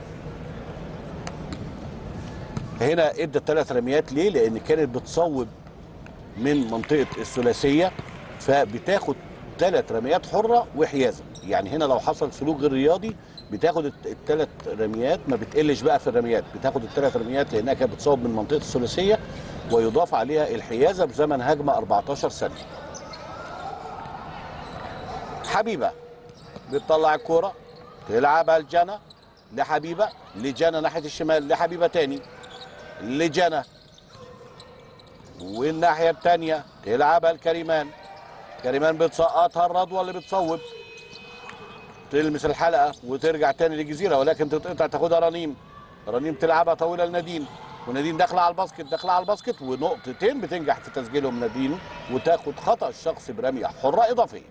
هنا ادت ثلاث رميات ليه؟ لان كانت بتصوب من منطقه الثلاثيه، فبتاخد ثلاث رميات حره وحيازه. يعني هنا لو حصل سلوك غير رياضي بتاخد الثلاث رميات، ما بتقلش بقى في الرميات، بتاخد الثلاث رميات لانها كانت بتصوب من منطقه الثلاثيه، ويضاف عليها الحيازه بزمن هجمه أربعتاشر ثانيه. حبيبه بتطلع الكوره تلعبها لجنى، لحبيبه، لجنى ناحيه الشمال، لحبيبه تاني، لجنى، والناحيه الثانيه تلعبها لكريمان. كريمان بتسقطها الرضوى اللي بتصوب، تلمس الحلقه وترجع تاني للجزيره، ولكن تتقطع تاخدها رنيم. رنيم تلعبها طويله لنادين، ونادين داخله على الباسكت، داخله على الباسكت، ونقطتين بتنجح في تسجيلهم نادين، وتاخد خطا الشخص برميه حره اضافيه.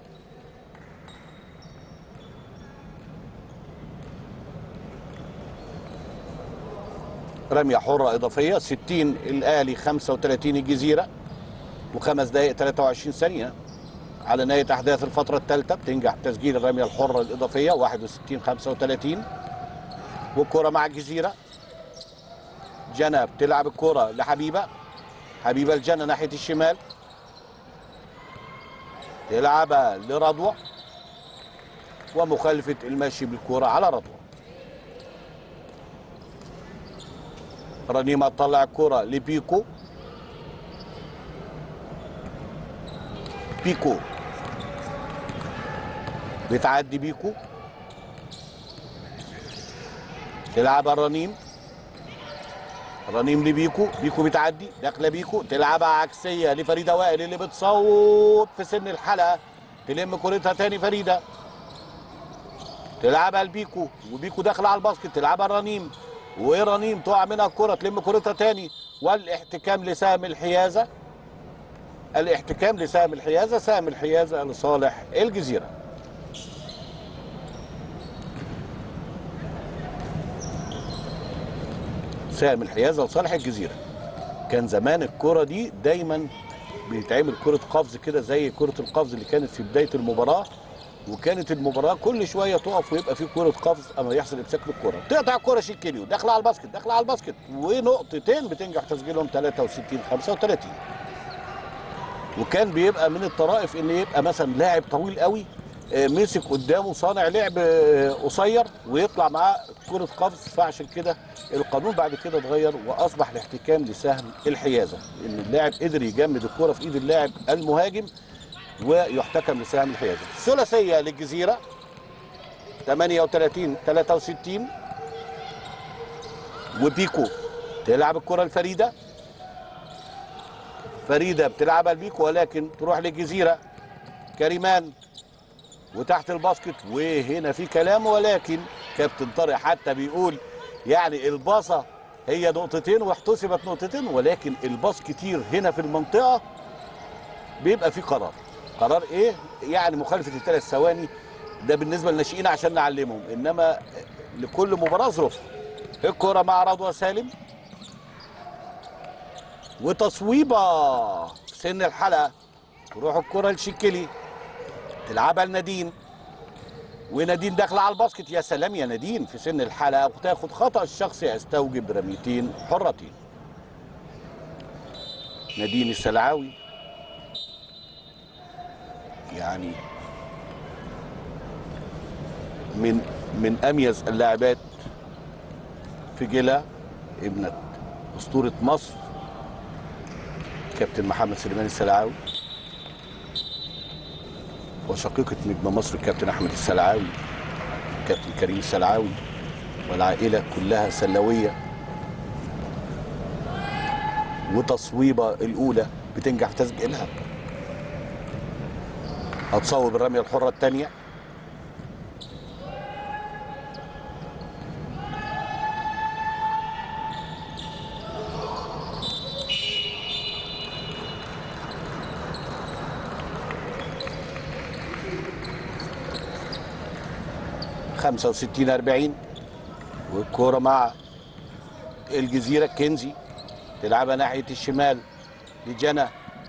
رميه حره اضافيه ستين الاهلي خمسة وتلاتين الجزيره، وخمس دقائق تلاتة وعشرين ثانيه على نهايه احداث الفتره الثالثه. بتنجح تسجيل الرميه الحره الاضافيه واحد وستين خمسة وتلاتين. والكره مع الجزيره، جنى بتلعب الكره لحبيبه، حبيبه لجنى ناحيه الشمال، تلعبها لرضوى، ومخالفه المشي بالكره على رضوى. رنيمه تطلع الكره لبيكو، بيكو بتعدي، بيكو تلعبها رنيم، رنيم لبيكو، بيكو بتعدي، داخله بيكو، تلعبها عكسيه لفريده وائل اللي بتصوب في سن الحلقه، تلم كورتها تاني فريده، تلعبها لبيكو، وبيكو داخله على الباسكت، تلعبها رنيم، ورنيم تقع منها الكره، تلم كورتها تاني، والاحتكام لسهم الحيازه، الاحتكام لسهم الحيازه، سهم الحيازه لصالح الجزيره. سهم الحيازه لصالح الجزيره. كان زمان الكره دي دايما بيتعمل كره قفز كده زي كره القفز اللي كانت في بدايه المباراه، وكانت المباراه كل شويه تقف ويبقى في كره قفز اما يحصل امساك للكره، تقطع الكره شيكيليو داخله على الباسكت، داخله على الباسكت، ونقطتين بتنجح تسجيلهم تلاتة وستين خمسة وتلاتين. وكان بيبقى من الطرائف ان يبقى مثلا لاعب طويل قوي مسك قدامه صانع لعب قصير ويطلع معاه كره قفز، فعشان كده القانون بعد كده اتغير واصبح الاحتكام لسهم الحيازه، ان اللاعب قدر يجمد الكره في ايد اللاعب المهاجم ويحتكم لسهم الحيازه. ثلاثيه للجزيره تمانية وتلاتين تلاتة وستين، وبيكو تلعب الكره لفريده، فريده بتلعبها لبيكو ولكن تروح للجزيره، كريمان وتحت الباسكت، وهنا في كلام، ولكن كابتن طارق حتى بيقول يعني الباصه هي نقطتين واحتسبت نقطتين، ولكن الباص كتير هنا في المنطقه بيبقى في قرار. قرار ايه؟ يعني مخالفه الثلاث ثواني، ده بالنسبه للناشئين عشان نعلمهم، انما لكل مباراه ظروفها. الكره مع رضوى سالم، وتصويبه في سن الحلقه، تروح الكره لشيكيلي، تلعبها لنادين، ونادين داخله على الباسكت. يا سلام يا نادين في سن الحلقه، وتاخد خطا الشخصي يستوجب رميتين حرتين. نادين السلعاوي يعني من من اميز اللاعبات في جيلها، ابنه اسطوره مصر كابتن محمد سليمان السلعاوي. وشقيقة نجم مصر الكابتن أحمد السلعاوي، كابتن كريم السلعاوي، والعائلة كلها سلوية. وتصويبة الأولى بتنجح في تسجيلها. هتصوب الرمية الحرة الثانية. خمسة وستين أربعين. والكورة مع الجزيرة. كنزي تلعبها ناحية الشمال لجنى،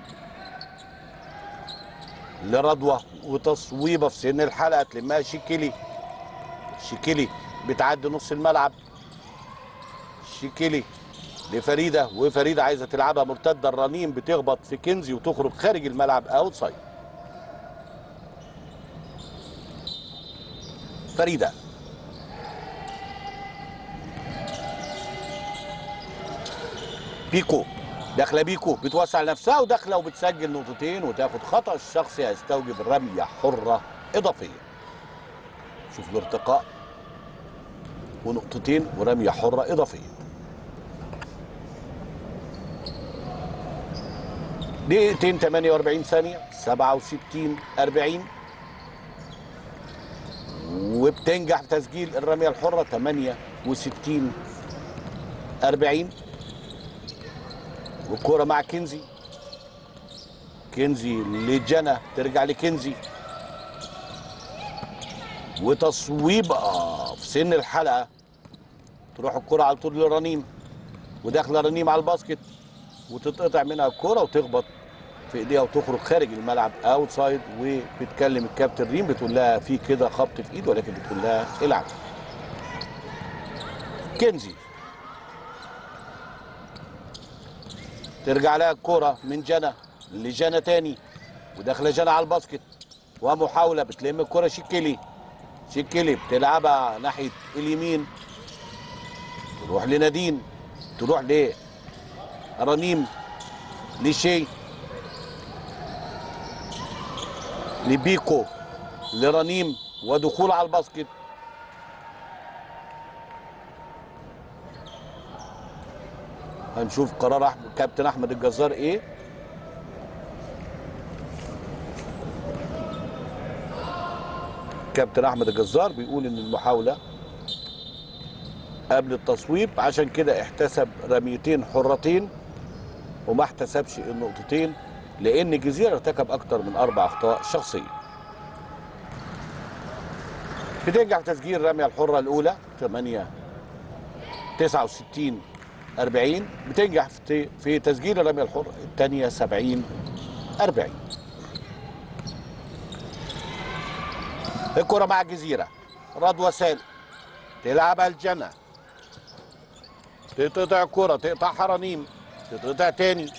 لرضوى، وتصويبة في سن الحلقة تلمها شيكيلي. شيكيلي بتعدي نص الملعب. شيكيلي لفريدة، وفريدة عايزة تلعبها مرتدة. الرنيم بتخبط في كنزي وتخرج خارج الملعب اوت سايد. فريدة بيكو داخله. بيكو بتوسع نفسها وداخله وبتسجل نقطتين وتاخد خطأ الشخصي هيستوجب رميه حره اضافيه. شوف الارتقاء ونقطتين ورميه حره اضافيه. دقيقتين ثمانية وأربعين ثانيه. سبعة وستين أربعين. وبتنجح في تسجيل الرميه الحره. ثمانية وستين أربعين. والكوره مع كنزي. كنزي لجنى، ترجع لكنزي، وتصويبه في سن الحلقه. تروح الكوره على طول لرنيم، وداخله رنيم على الباسكت، وتتقطع منها الكوره وتخبط في ايديها وتخرج خارج الملعب اوت سايد. وبتكلم الكابتن ريم بتقول لها في كده خبط في ايد، ولكن بتقول لها العب. كنزي ترجع لها الكوره من جنى لجنى تاني، وداخله جنى على الباسكت، ومحاوله بتلم الكوره. شيكيلي شيكيلي بتلعبها ناحيه اليمين، تروح لنادين، تروح لرنيم، لشي، لبيكو، لرنيم، ودخول على الباسكت. هنشوف قرار أحمد كابتن احمد الجزار ايه. كابتن احمد الجزار بيقول ان المحاوله قبل التصويب، عشان كده احتسب رميتين حرتين وما احتسبش النقطتين، لان الجزيره ارتكب اكتر من اربع اخطاء شخصيه. بتنجح في تسجيل الرميه الحره الاولى. ثمانية تسعة وستين أربعين. بتنجح في في تسجيل الرميه الحره الثانيه. سبعين أربعين. الكره مع الجزيره. رضوى سالم تلعبها الجنى، تقطع الكره، تقطعها رنيم، تتقطع تاني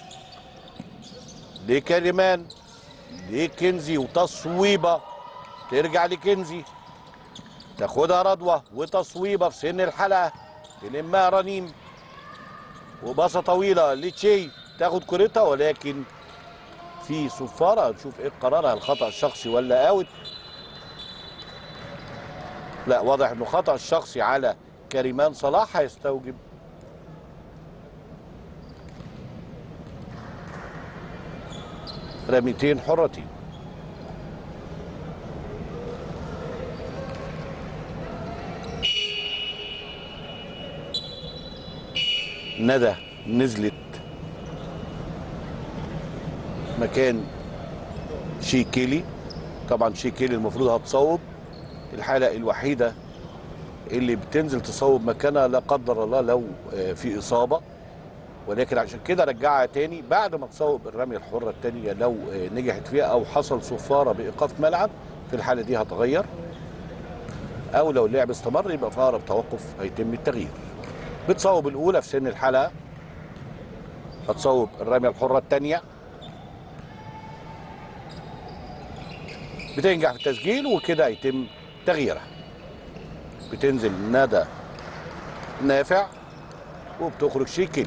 لكريمان، لكنزي، وتصويبه ترجع لكنزي، تاخدها رضوى، وتصويبه في سن الحلقه تلمها رنيم، وباصه طويله لتشي تاخد كورتها، ولكن في صفاره. هنشوف ايه قرارها، الخطا الشخصي ولا اوت. لا، واضح انه خطا الشخصي على كريمان صلاح هيستوجب رميتين حرتين. ندى نزلت مكان شيكيلي. طبعا شيكيلي المفروض هتصوب، الحالة الوحيدة اللي بتنزل تصوب مكانها لا قدر الله لو في إصابة، ولكن عشان كده رجعها تاني بعد ما تصوب الرمية الحرة التانية لو نجحت فيها أو حصل صفارة بإيقاف ملعب. في الحالة دي هتغير، أو لو اللعب استمر يبقى في أقرب توقف هيتم التغيير. بتصوب الأولى في سن الحلقة، هتصوب الرمية الحرة التانية، بتنجح في التسجيل وكده هيتم تغييرها. بتنزل ندى نافع وبتخرج شيكيلي.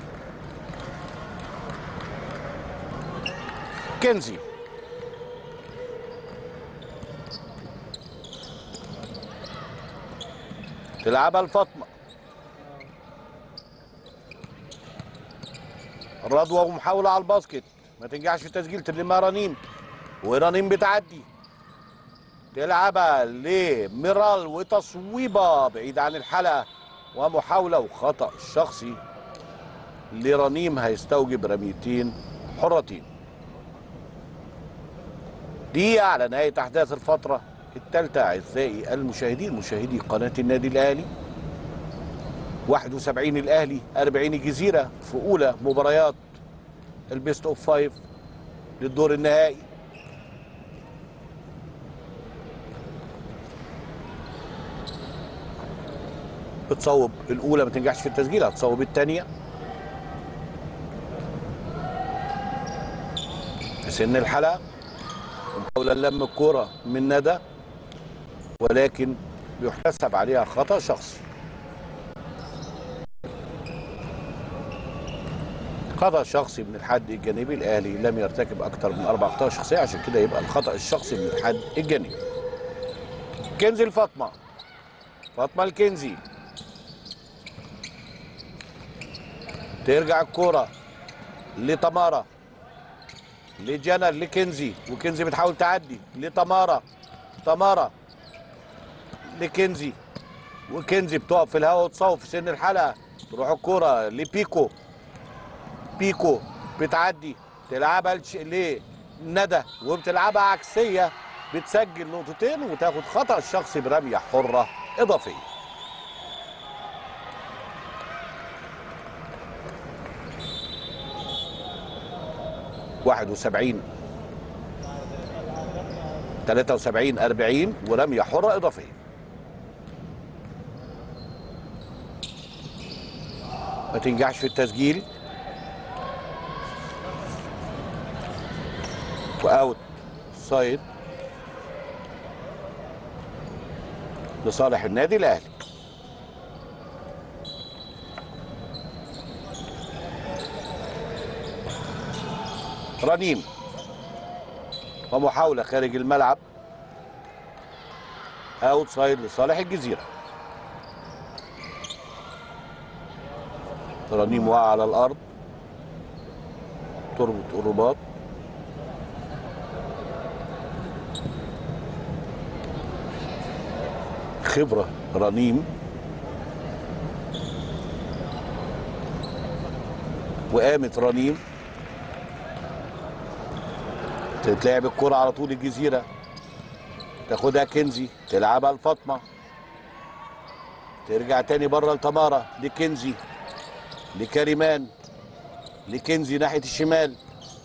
كنزي تلعبها لفاطمه. رضوى ومحاوله على الباسكت ما تنجحش في التسجيل، تلمها رنيم ورنيم بتعدي تلعبها لميرال وتصويبه بعيد عن الحلقه ومحاوله وخطا شخصي لرنيم هيستوجب رميتين حرتين. دي على نهايه احداث الفتره الثالثه اعزائي المشاهدين مشاهدي قناه النادي الاهلي. واحد وسبعين الاهلي أربعين الجزيره في اولى مباريات البيست اوف فايف للدور النهائي. بتصوب الاولى ما تنجحش في التسجيل، هتصوب الثانيه في سن الحلقه محاوله لم الكوره من ندى ولكن بيحتسب عليها خطا شخصي. خطا شخصي من الحد الجانبي، الاهلي لم يرتكب اكثر من اربع اخطاء شخصيه عشان كده يبقى الخطا الشخصي من الحد الجانبي. كنزي لفاطمه، فاطمه الكنزي ترجع الكوره لتمارا لجنى لكنزي وكنزي بتحاول تعدي لتمارا، تمارا لكنزي وكنزي بتقف في الهواء وتصوب في سن الحلقه. تروح الكوره لبيكو، بيكو بتعدي تلعبها لندى وبتلعبها عكسيه بتسجل نقطتين وتاخد خطا شخصي برميه حره اضافيه. واحد وسبعين ثلاثة وسبعين أربعين ورميه حره اضافيه. ما تنجحش في التسجيل واوت سايد لصالح النادي الاهلي. رنيم ومحاوله خارج الملعب اوت سايد لصالح الجزيره. رنيم وقع على الارض تربط الرباط. خبره رنيم وقامت رنيم تتلعب الكرة على طول الجزيرة تاخدها كنزي تلعبها لفاطمة ترجع تاني بره لتمارا لكنزي لكريمان لكنزي ناحية الشمال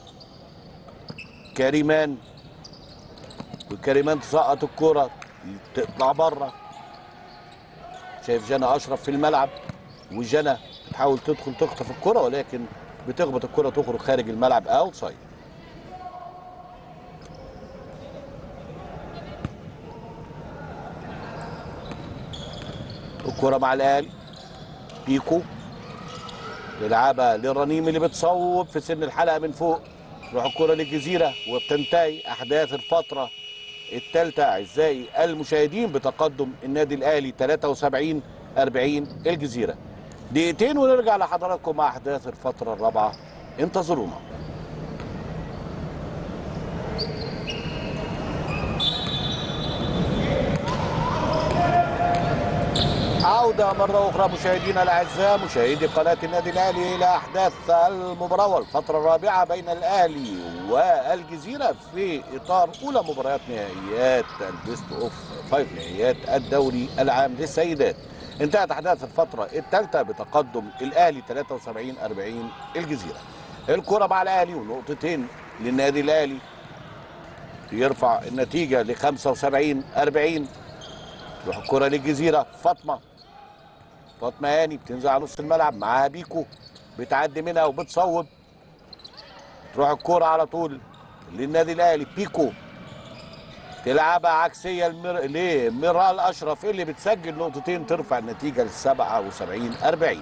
كريمان وكريمان تسقط الكرة تطلع بره. شايف جنى اشرف في الملعب وجنى بتحاول تدخل تخطف الكرة ولكن بتخبط الكرة تخرج خارج الملعب اوت سايد. الكرة مع الاهلي بيكو يلعبها للرنيم اللي بتصوب في سن الحلقة من فوق. تروح الكرة للجزيرة وبتنتهي احداث الفترة الثالثة اعزائي المشاهدين بتقدم النادي الاهلي ثلاثة وسبعين أربعين الجزيرة. دقيقتين ونرجع لحضراتكم مع احداث الفترة الرابعة، انتظرونا. عودة مرة أخرى مشاهدينا الأعزاء مشاهدي قناة النادي الأهلي إلى أحداث المباراة والفترة الرابعة بين الأهلي والجزيرة في إطار أولى مباريات نهائيات البيست أوف فايف نهائيات الدوري العام للسيدات. انتهت أحداث الفترة الثالثة بتقدم الأهلي ثلاثة وسبعين أربعين الجزيرة. الكرة مع الأهلي ونقطتين للنادي الأهلي يرفع النتيجة ل خمسة وسبعين أربعين. تروح الكرة للجزيرة فاطمة فاطمة هاني بتنزل على نص الملعب معاها بيكو بتعدي منها وبتصوب. تروح الكرة على طول للنادي الاهلي بيكو تلعبها عكسية لميرال اشرف اللي بتسجل نقطتين ترفع النتيجة ل سبعة وسبعين أربعين.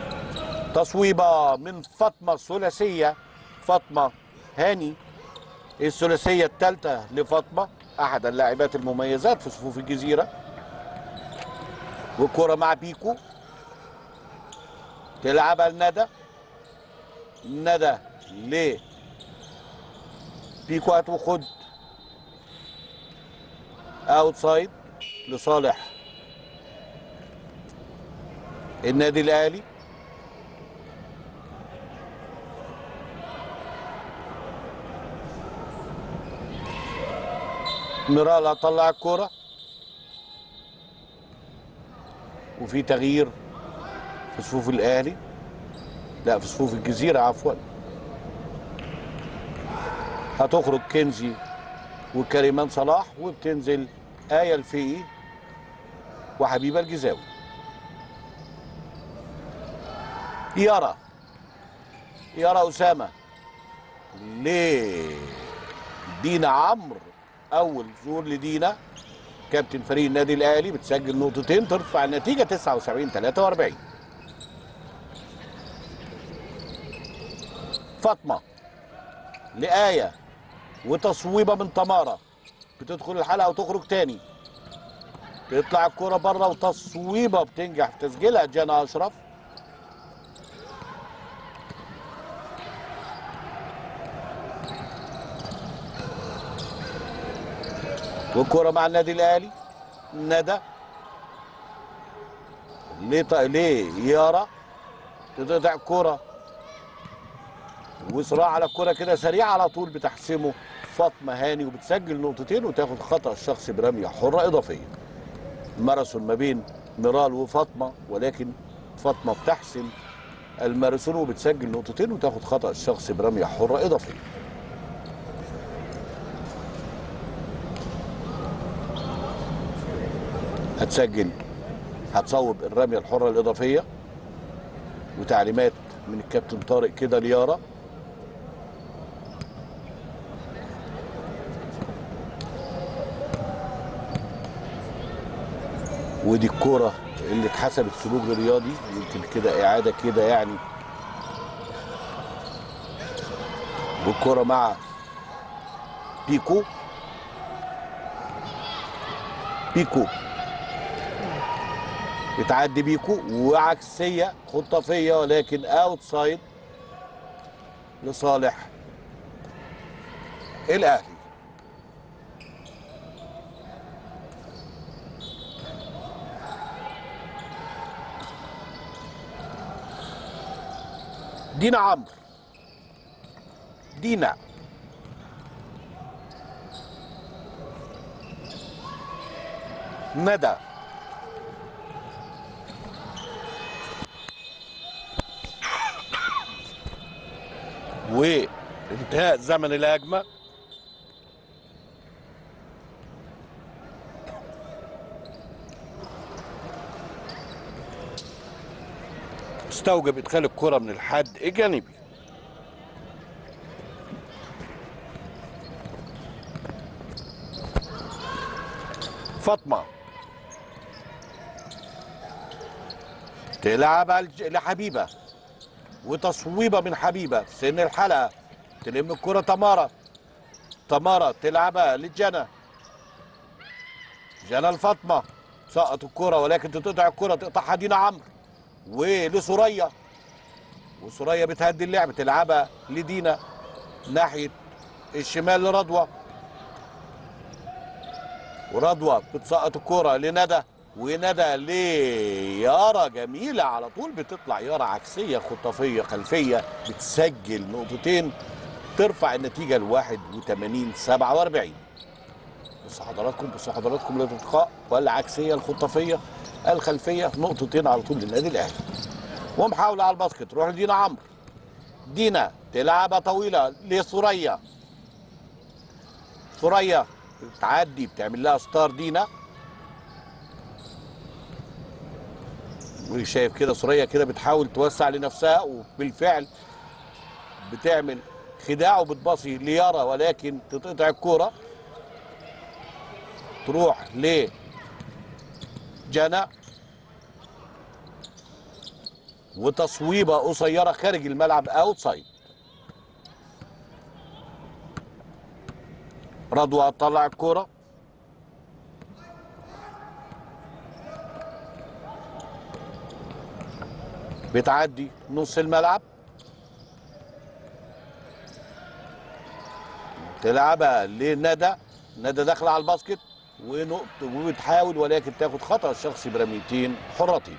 تصويبة من فاطمة ثلاثية فاطمة هاني الثلاثيه الثالثه لفاطمه، احد اللاعبات المميزات في صفوف الجزيره. والكره مع بيكو، تلعبها لندى. ندى ل بيكو، هات وخد، اوت سايد لصالح النادي الاهلي. ميرال هتطلع الكرة، وفي تغيير في صفوف الاهلي، لا في صفوف الجزيرة عفوا. هتخرج كنزي وكريمان صلاح، وبتنزل آية الفقي وحبيبة الجزاوي. يارا يارا أسامة لدينا عمرو، أول ظهور لدينا كابتن فريق النادي الأهلي، بتسجل نقطتين ترفع النتيجة تسعة وسبعين ثلاثة وأربعين. فاطمة لآية، وتصويبة من تمارا، بتدخل الحلقة وتخرج تاني، تطلع الكرة بره، وتصويبة بتنجح في تسجيلها جانا أشرف. والكرة مع النادي الأهلي، ندى ليه ليه يارا، تقطع الكرة وصراع على الكرة كده سريع على طول، بتحسمه فاطمة هاني، وبتسجل نقطتين وتاخد خطأ الشخصي برمية حرة إضافية. ماراثون ما بين ميرال وفاطمة، ولكن فاطمة بتحسم الماراثون وبتسجل نقطتين وتاخد خطأ الشخصي برمية حرة إضافية. هتسجل، هتصوب الرمية الحرة الإضافية، وتعليمات من الكابتن طارق كده ليارا. ودي الكوره اللي اتحسبت سلوك رياضي، يمكن كده اعاده كده يعني. والكوره مع بيكو، بيكو بتعدي بيكو وعكسيه خطافيه، ولكن اوت سايد لصالح الاهلي. دينا عمرو، دينا ندى، وانتهاء زمن الهجمه. استوجب ادخال الكره من الحد الجانبي. فاطمه تلعب لحبيبه، وتصويبه من حبيبه في سن الحلقه، تلم الكره تمارا، تمارا تلعبها لجنى، جنى لفاطمه، سقط الكره ولكن تقطع الكره، تقطعها دينا عمرو ولسوريا، وسوريا بتهدي اللعب، تلعبها لدينا ناحيه الشمال لرضوى، ورضوى بتسقط الكره لندى، وندى ليارا جميله على طول، بتطلع يارا عكسيه خطافيه خلفيه، بتسجل نقطتين ترفع النتيجه ل واحد وثمانين سبعة وأربعين. بص حضراتكم بص حضراتكم للالتقاء والعكسيه الخطافيه الخلفيه، نقطتين على طول للنادي الاهلي. ومحاوله على الباسكت، تروح لدينا عمرو، دينا تلعبها طويله لسوريا، سوريا بتعدي، بتعمل لها ستار دينا، وشايف كده سوريا كده بتحاول توسع لنفسها، وبالفعل بتعمل خداع وبتباصي ليارا، ولكن تتقطع الكوره، تروح ل جنى، وتصويبه قصيره خارج الملعب اوت سايد. رضوى هتطلع الكوره، بتعدي نص الملعب، تلعبها لندى، ندى داخله على الباسكت ونقط وبتحاول ولكن تاخد خطأ شخصي برميتين حرتين.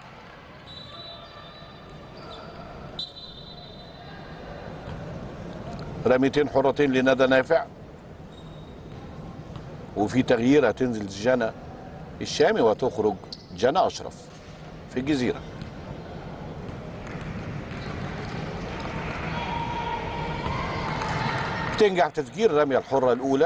رميتين حرتين لندى نافع، وفي تغيير هتنزل جنى الشامي وتخرج جنى اشرف في الجزيره. بتنجح تسجيل الرميه الحره الاولى.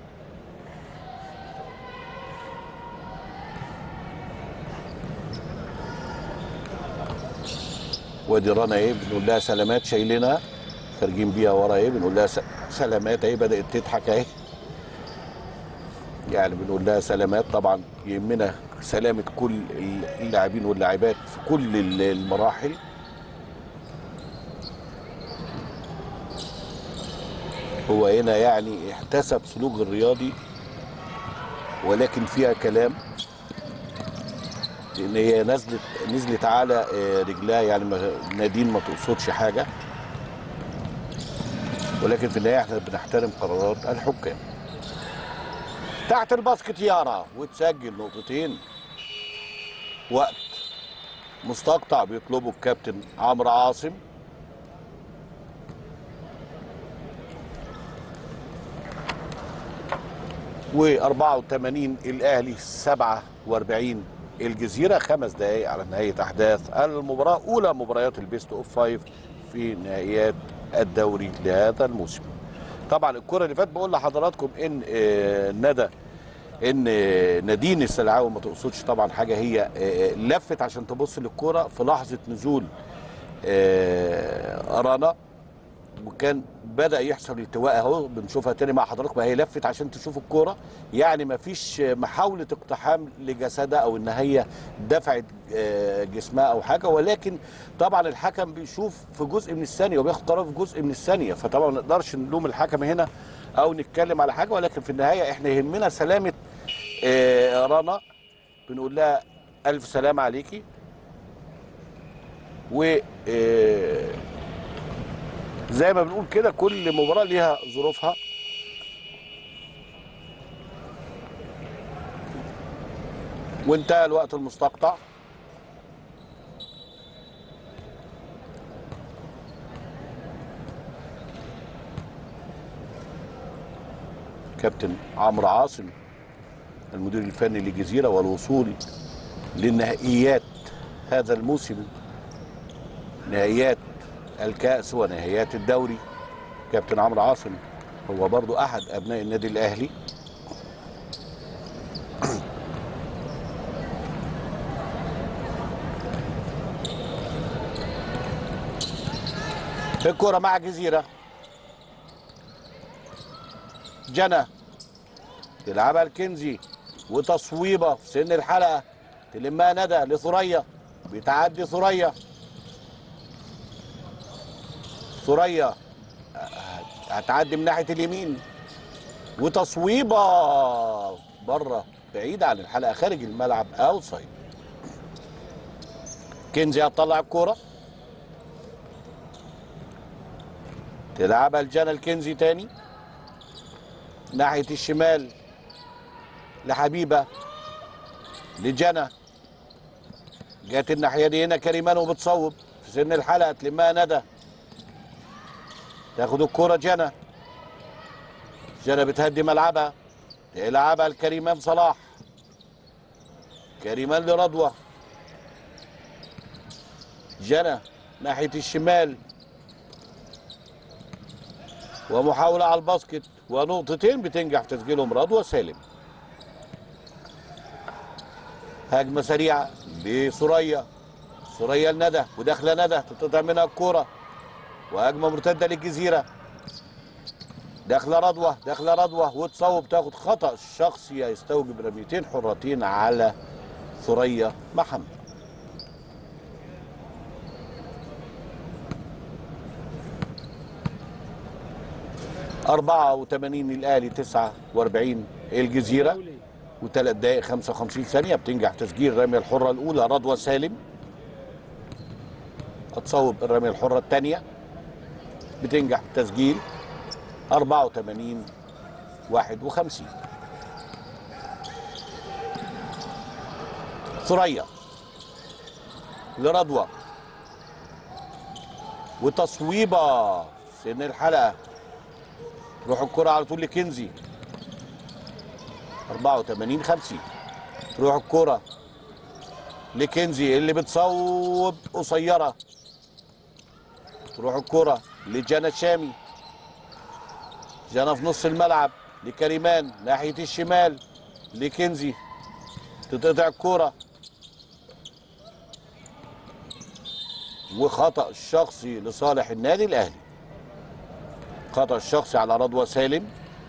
وادي رنا ايه بنقول لها سلامات، شايلينها خارجين بيها ورا ايه بنقول لها سلامات اهي، بدات تضحك اهي، يعني بنقول لها سلامات. طبعا يهمنا سلامه كل اللاعبين واللاعبات في كل المراحل. هو هنا يعني احتسب سلوك الرياضي ولكن فيها كلام، لان هي نزلت نزلت على رجلها، يعني نادين ما تقصدش حاجه، ولكن في النهايه احنا بنحترم قرارات الحكام. تحت الباسكت يارا وتسجل نقطتين. وقت مستقطع بيطلبه الكابتن عمرو عاصم. وأربعة وثمانين الاهلي، سبعة وأربعين الجزيره. خمس دقائق على نهايه احداث المباراه، اولى مباريات البيست اوف فايف في نهائيات الدوري لهذا الموسم. طبعا الكره اللي فاتت بقول لحضراتكم ان ندى ان نادين السلعاوي ما تقصدش طبعا حاجه، هي لفت عشان تبص للكره في لحظه نزول رنا، وكان بدا يحصل التواء اهو بنشوفها تاني مع حضراتكم. هي لفت عشان تشوف الكوره، يعني ما فيش محاوله اقتحام لجسدها او ان هي دفعت جسمها او حاجه، ولكن طبعا الحكم بيشوف في جزء من الثانيه وبياخد قرار في جزء من الثانيه، فطبعا ما نقدرش نلوم الحكم هنا او نتكلم على حاجه، ولكن في النهايه احنا يهمنا سلامه رنا. بنقول لها الف سلامه عليكي. و زي ما بنقول كده كل مباراة ليها ظروفها. وانتهى الوقت المستقطع. كابتن عمرو عاصم المدير الفني للجزيرة والوصول للنهائيات هذا الموسم، نهائيات الكأس ونهائيات الدوري. كابتن عمرو عاصم هو برضو احد ابناء النادي الاهلي. الكرة مع جزيرة، جنى تلعبها الكنزي وتصويبة في سن الحلقة، تلمها ندى لثريا، بتعدي ثريا، ثريا هتعدي من ناحية اليمين وتصويبة بره بعيد عن الحلقة خارج الملعب اوتسايد. كنزي هتطلع الكورة، تلعبها لجنى الكنزي تاني ناحية الشمال لحبيبة، لجنى جات الناحية دي هنا كريمان وبتصوب في سن الحلقة، تلمها ندى، تاخد الكورة جنى، جنى بتهدي ملعبها، تلعبها لكريمان صلاح، كريمان لرضوى، جنى ناحية الشمال ومحاولة على الباسكت ونقطتين بتنجح في تسجيلهم رضوى سالم. هجمة سريعة لثريا، ثريا لندى وداخلة ندى تتقطع منها الكورة، وهجمة مرتدة للجزيرة، داخلة رضوى، داخلة رضوى وتصوب، تاخد خطأ شخصي يستوجب رميتين حرتين على ثريا محمد. أربعة وثمانين الاهلي تسعة وأربعين الجزيره، وثلاث دقائق خمسة وخمسين ثانيه بتنجح تسجيل الرميه الحره الاولى رضوى سالم. هتصوب الرميه الحره الثانيه بتنجح تسجيل أربعة وثمانين واحد وخمسين. ثريا لرضوى وتصويبه سن الحلقه، تروح الكره على طول لكنزي أربعة وثمانين خمسين. تروح الكره لكنزي اللي بتصوب قصيره، تروح الكره لجانا شامي، جانا في نص الملعب لكريمان ناحيه الشمال لكنزي، تتقطع الكره وخطأ شخصي لصالح النادي الاهلي. خطأ الشخصي على رضوى سالم،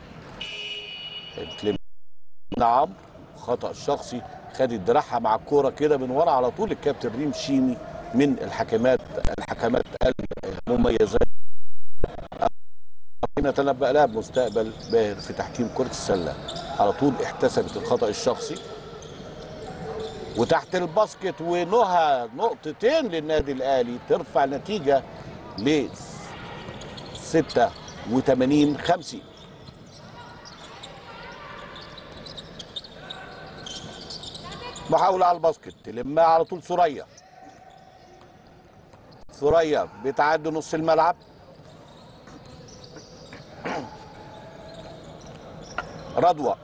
نعم خطأ شخصي، خدت دراعها مع الكوره كده من ورا على طول. الكابتن ريم شيمي من الحكمات الحكمات المميزات نتنبأ لها بمستقبل باهر في تحكيم كرة السلة. على طول احتسبت الخطأ الشخصي وتحت الباسكت، ونهى نقطتين للنادي الاهلي ترفع نتيجه ل ستة وثمانين خمسين. محاولة على الباسكت تلمها على طول ثريا. ثريا بتعدي نص الملعب، رضوى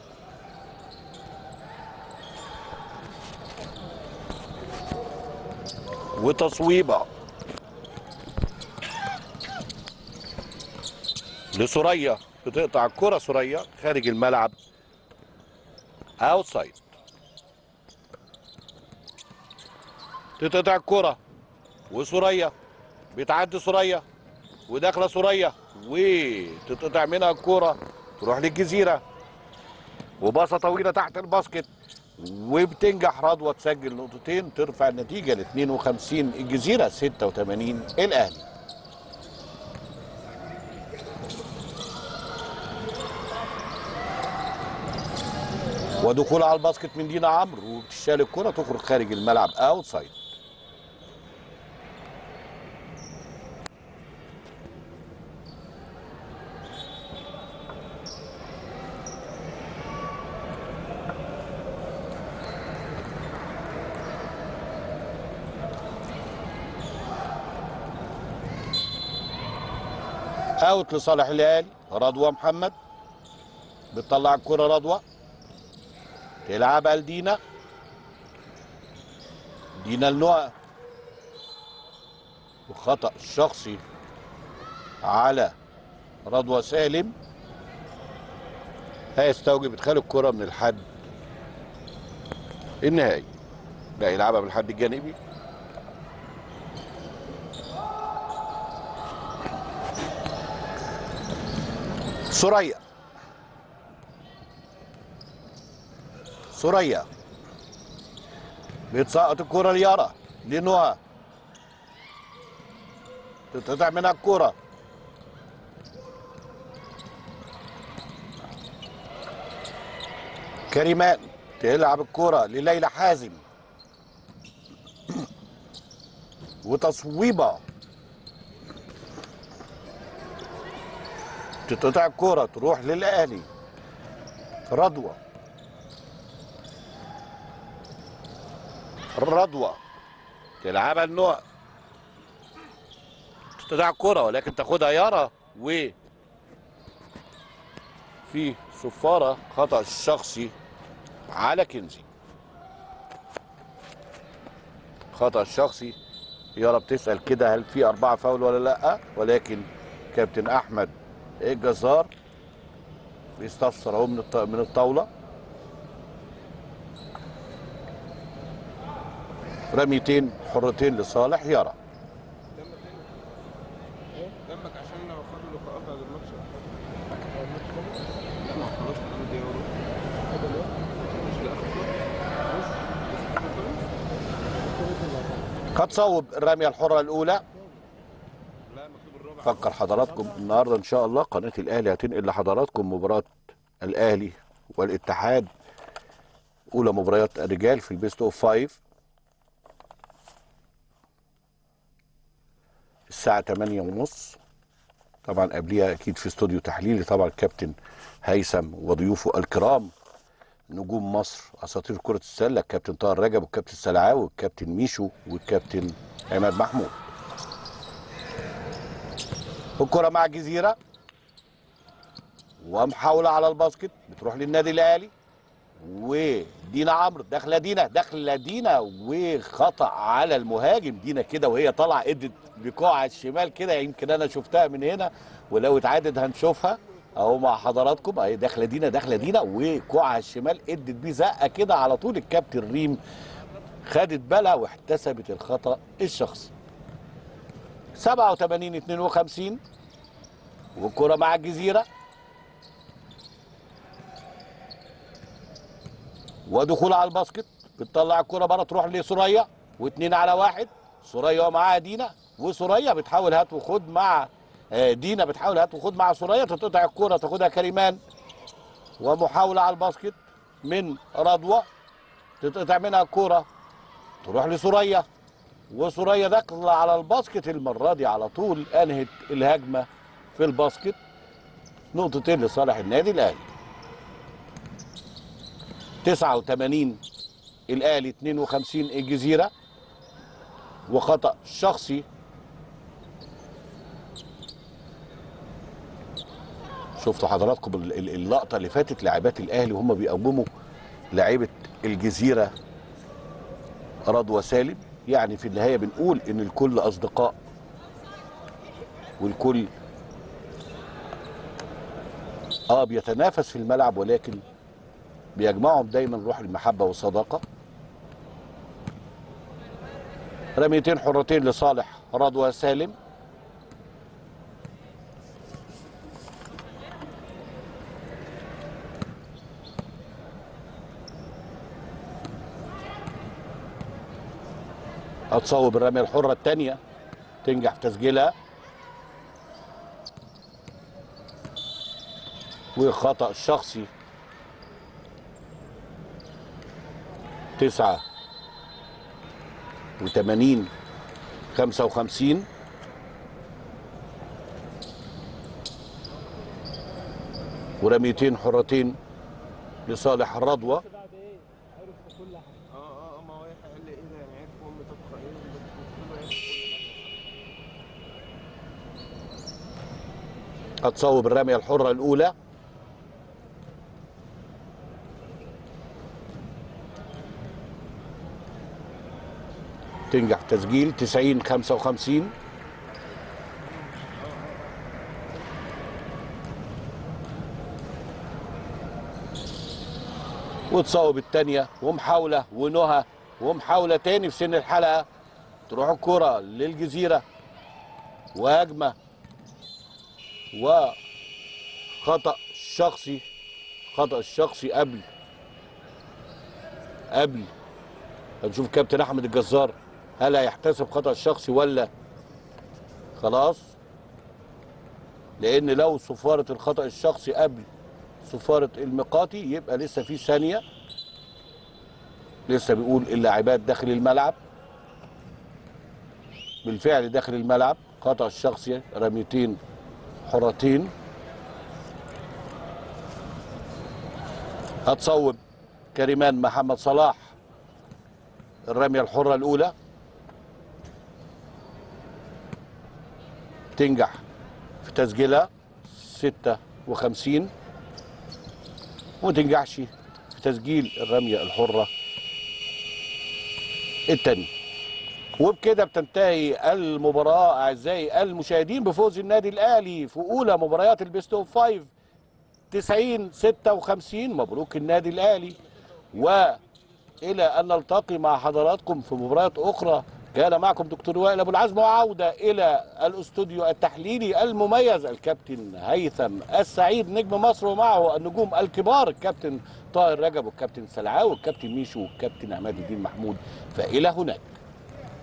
وتصويبه لثريا، بتقطع الكرة ثريا خارج الملعب اوتسايد. تتقطع الكرة وثريا بتعدي ثريا وداخله ثريا وتتقطع منها الكرة تروح للجزيرة وباصة طويلة تحت الباسكت، وبتنجح رضوى تسجل نقطتين ترفع النتيجة ل اثنين وخمسين الجزيرة ستة وثمانين الاهلي. ودخول على الباسكت من دينا عمرو وبتشال الكرة تخرج خارج الملعب اوتسايد. اوت لصالح الاهلي. رضوى محمد بتطلع الكرة، رضوى تلعبها لدينا، دينا لنهى، وخطأ شخصي على رضوى سالم هيستوجب ادخال الكرة من الحد النهائي. لا يلعبها من الحد الجانبي. ثريا ثريا بتسقط الكرة ليارا لنهى، تتقطع منها الكرة، كريمان تلعب الكرة لليلى حازم وتصويبة، تتقطع الكرة تروح للأهلي. رضوى رضوى تلعبها لنهى، تتقطع الكرة ولكن تاخدها يارا، و في صفارة خطأ شخصي على كنزي. خطأ شخصي، يارا بتسأل كده هل في أربعة فاول ولا لأ، ولكن كابتن أحمد الجزار بيستفسر اهو من من الطاوله. رميتين حرتين لصالح يارا. دمك عشان خدوا لقاءات بعد الماتش. هتصوب الرميه الحره الاولى. لا مكتوب الرابع فكر حضراتكم النهارده ان شاء الله قناه الاهلي هتنقل لحضراتكم مباراه الاهلي والاتحاد، اولى مباريات الرجال في البيست اوف فايف الساعه تمانية وثلاثين. طبعا قبليها اكيد في استوديو تحليلي طبعا الكابتن هيثم وضيوفه الكرام نجوم مصر اساطير كره السله، الكابتن طاهر رجب والكابتن السلعاوي والكابتن ميشو والكابتن عماد محمود. الكره مع الجزيره ومحاوله على الباسكت بتروح للنادي الاهلي، ودينا عمرو داخله دينا داخله دينا وخطا على المهاجم دينا كده وهي طالعه ادت بكوع على الشمال كده، يمكن انا شفتها من هنا ولو اتعادت هنشوفها اهو مع حضراتكم اهي داخله دينا داخله دينا وكوع على الشمال ادت بيه زقه كده على طول. الكابتن ريم خدت بالها واحتسبت الخطا الشخصي. سبعة وتمانين اتنين وخمسين والكره مع الجزيره ودخول على الباسكت بتطلع الكره بره تروح لسوريا واثنين على واحد. سوريا ومعاها دينا وسوريا بتحاول هات وخد مع دينا بتحاول هات وخد مع سوريا، تتقطع الكره تاخدها كريمان ومحاوله على الباسكت من رضوى تتقطع منها الكره تروح لسوريا وسوريا داخله على الباسكت المره دي على طول انهت الهجمه في الباسكت. نقطتين لصالح النادي الاهلي. تسعة وتمانين الاهلي اتنين وخمسين الجزيره وخطا شخصي. شفتوا حضراتكم اللقطه اللي فاتت لاعبات الاهلي وهم بيقوموا لاعيبه الجزيره رضوى سالم. يعني في النهايه بنقول ان الكل اصدقاء والكل اه بيتنافس في الملعب ولكن بيجمعهم دايما روح المحبه والصداقه. رميتين حرتين لصالح رضوى سالم. هتصوب الرميه الحره الثانيه تنجح في تسجيلها وخطأ شخصي. تسعة وتمانين خمسة وخمسين ورميتين حرتين لصالح رضوى. اه اه ما هو قال لي ايه ده يعني عارف امي طبخه ايه. هتصوب الرميه الحره الاولى تنجح في تسجيل. تسعين خمسة وخمسين وتصوب الثانيه ومحاوله ونهى ومحاوله تاني في سن الحلقه تروح الكره للجزيره وهجمه وخطأ شخصي. خطأ الشخصي قبل قبل هنشوف كابتن احمد الجزار هل هيحتسب خطأ الشخصي ولا خلاص، لان لو صفاره الخطأ الشخصي قبل صفاره الميقاتي يبقى لسه في ثانيه. لسه بيقول اللاعبات داخل الملعب بالفعل داخل الملعب. خطأ الشخصي رميتين حرتين. هتصوب كريمان محمد صلاح الرميه الحره الاولى تنجح في تسجيلها. ستة وخمسين وتنجحش في تسجيل الرميه الحره الثانيه. وبكده بتنتهي المباراه اعزائي المشاهدين بفوز النادي الاهلي في اولى مباريات البيست اوف فايف تسعين ستة وخمسين. مبروك النادي الاهلي، والى ان نلتقي مع حضراتكم في مباريات اخرى. كان معكم دكتور وائل ابو العزم، وعوده الى الاستوديو التحليلي المميز الكابتن هيثم السعيد نجم مصر ومعه النجوم الكبار الكابتن طاهر رجب والكابتن سلعاوي والكابتن ميشو والكابتن عماد الدين محمود. فالى هناك.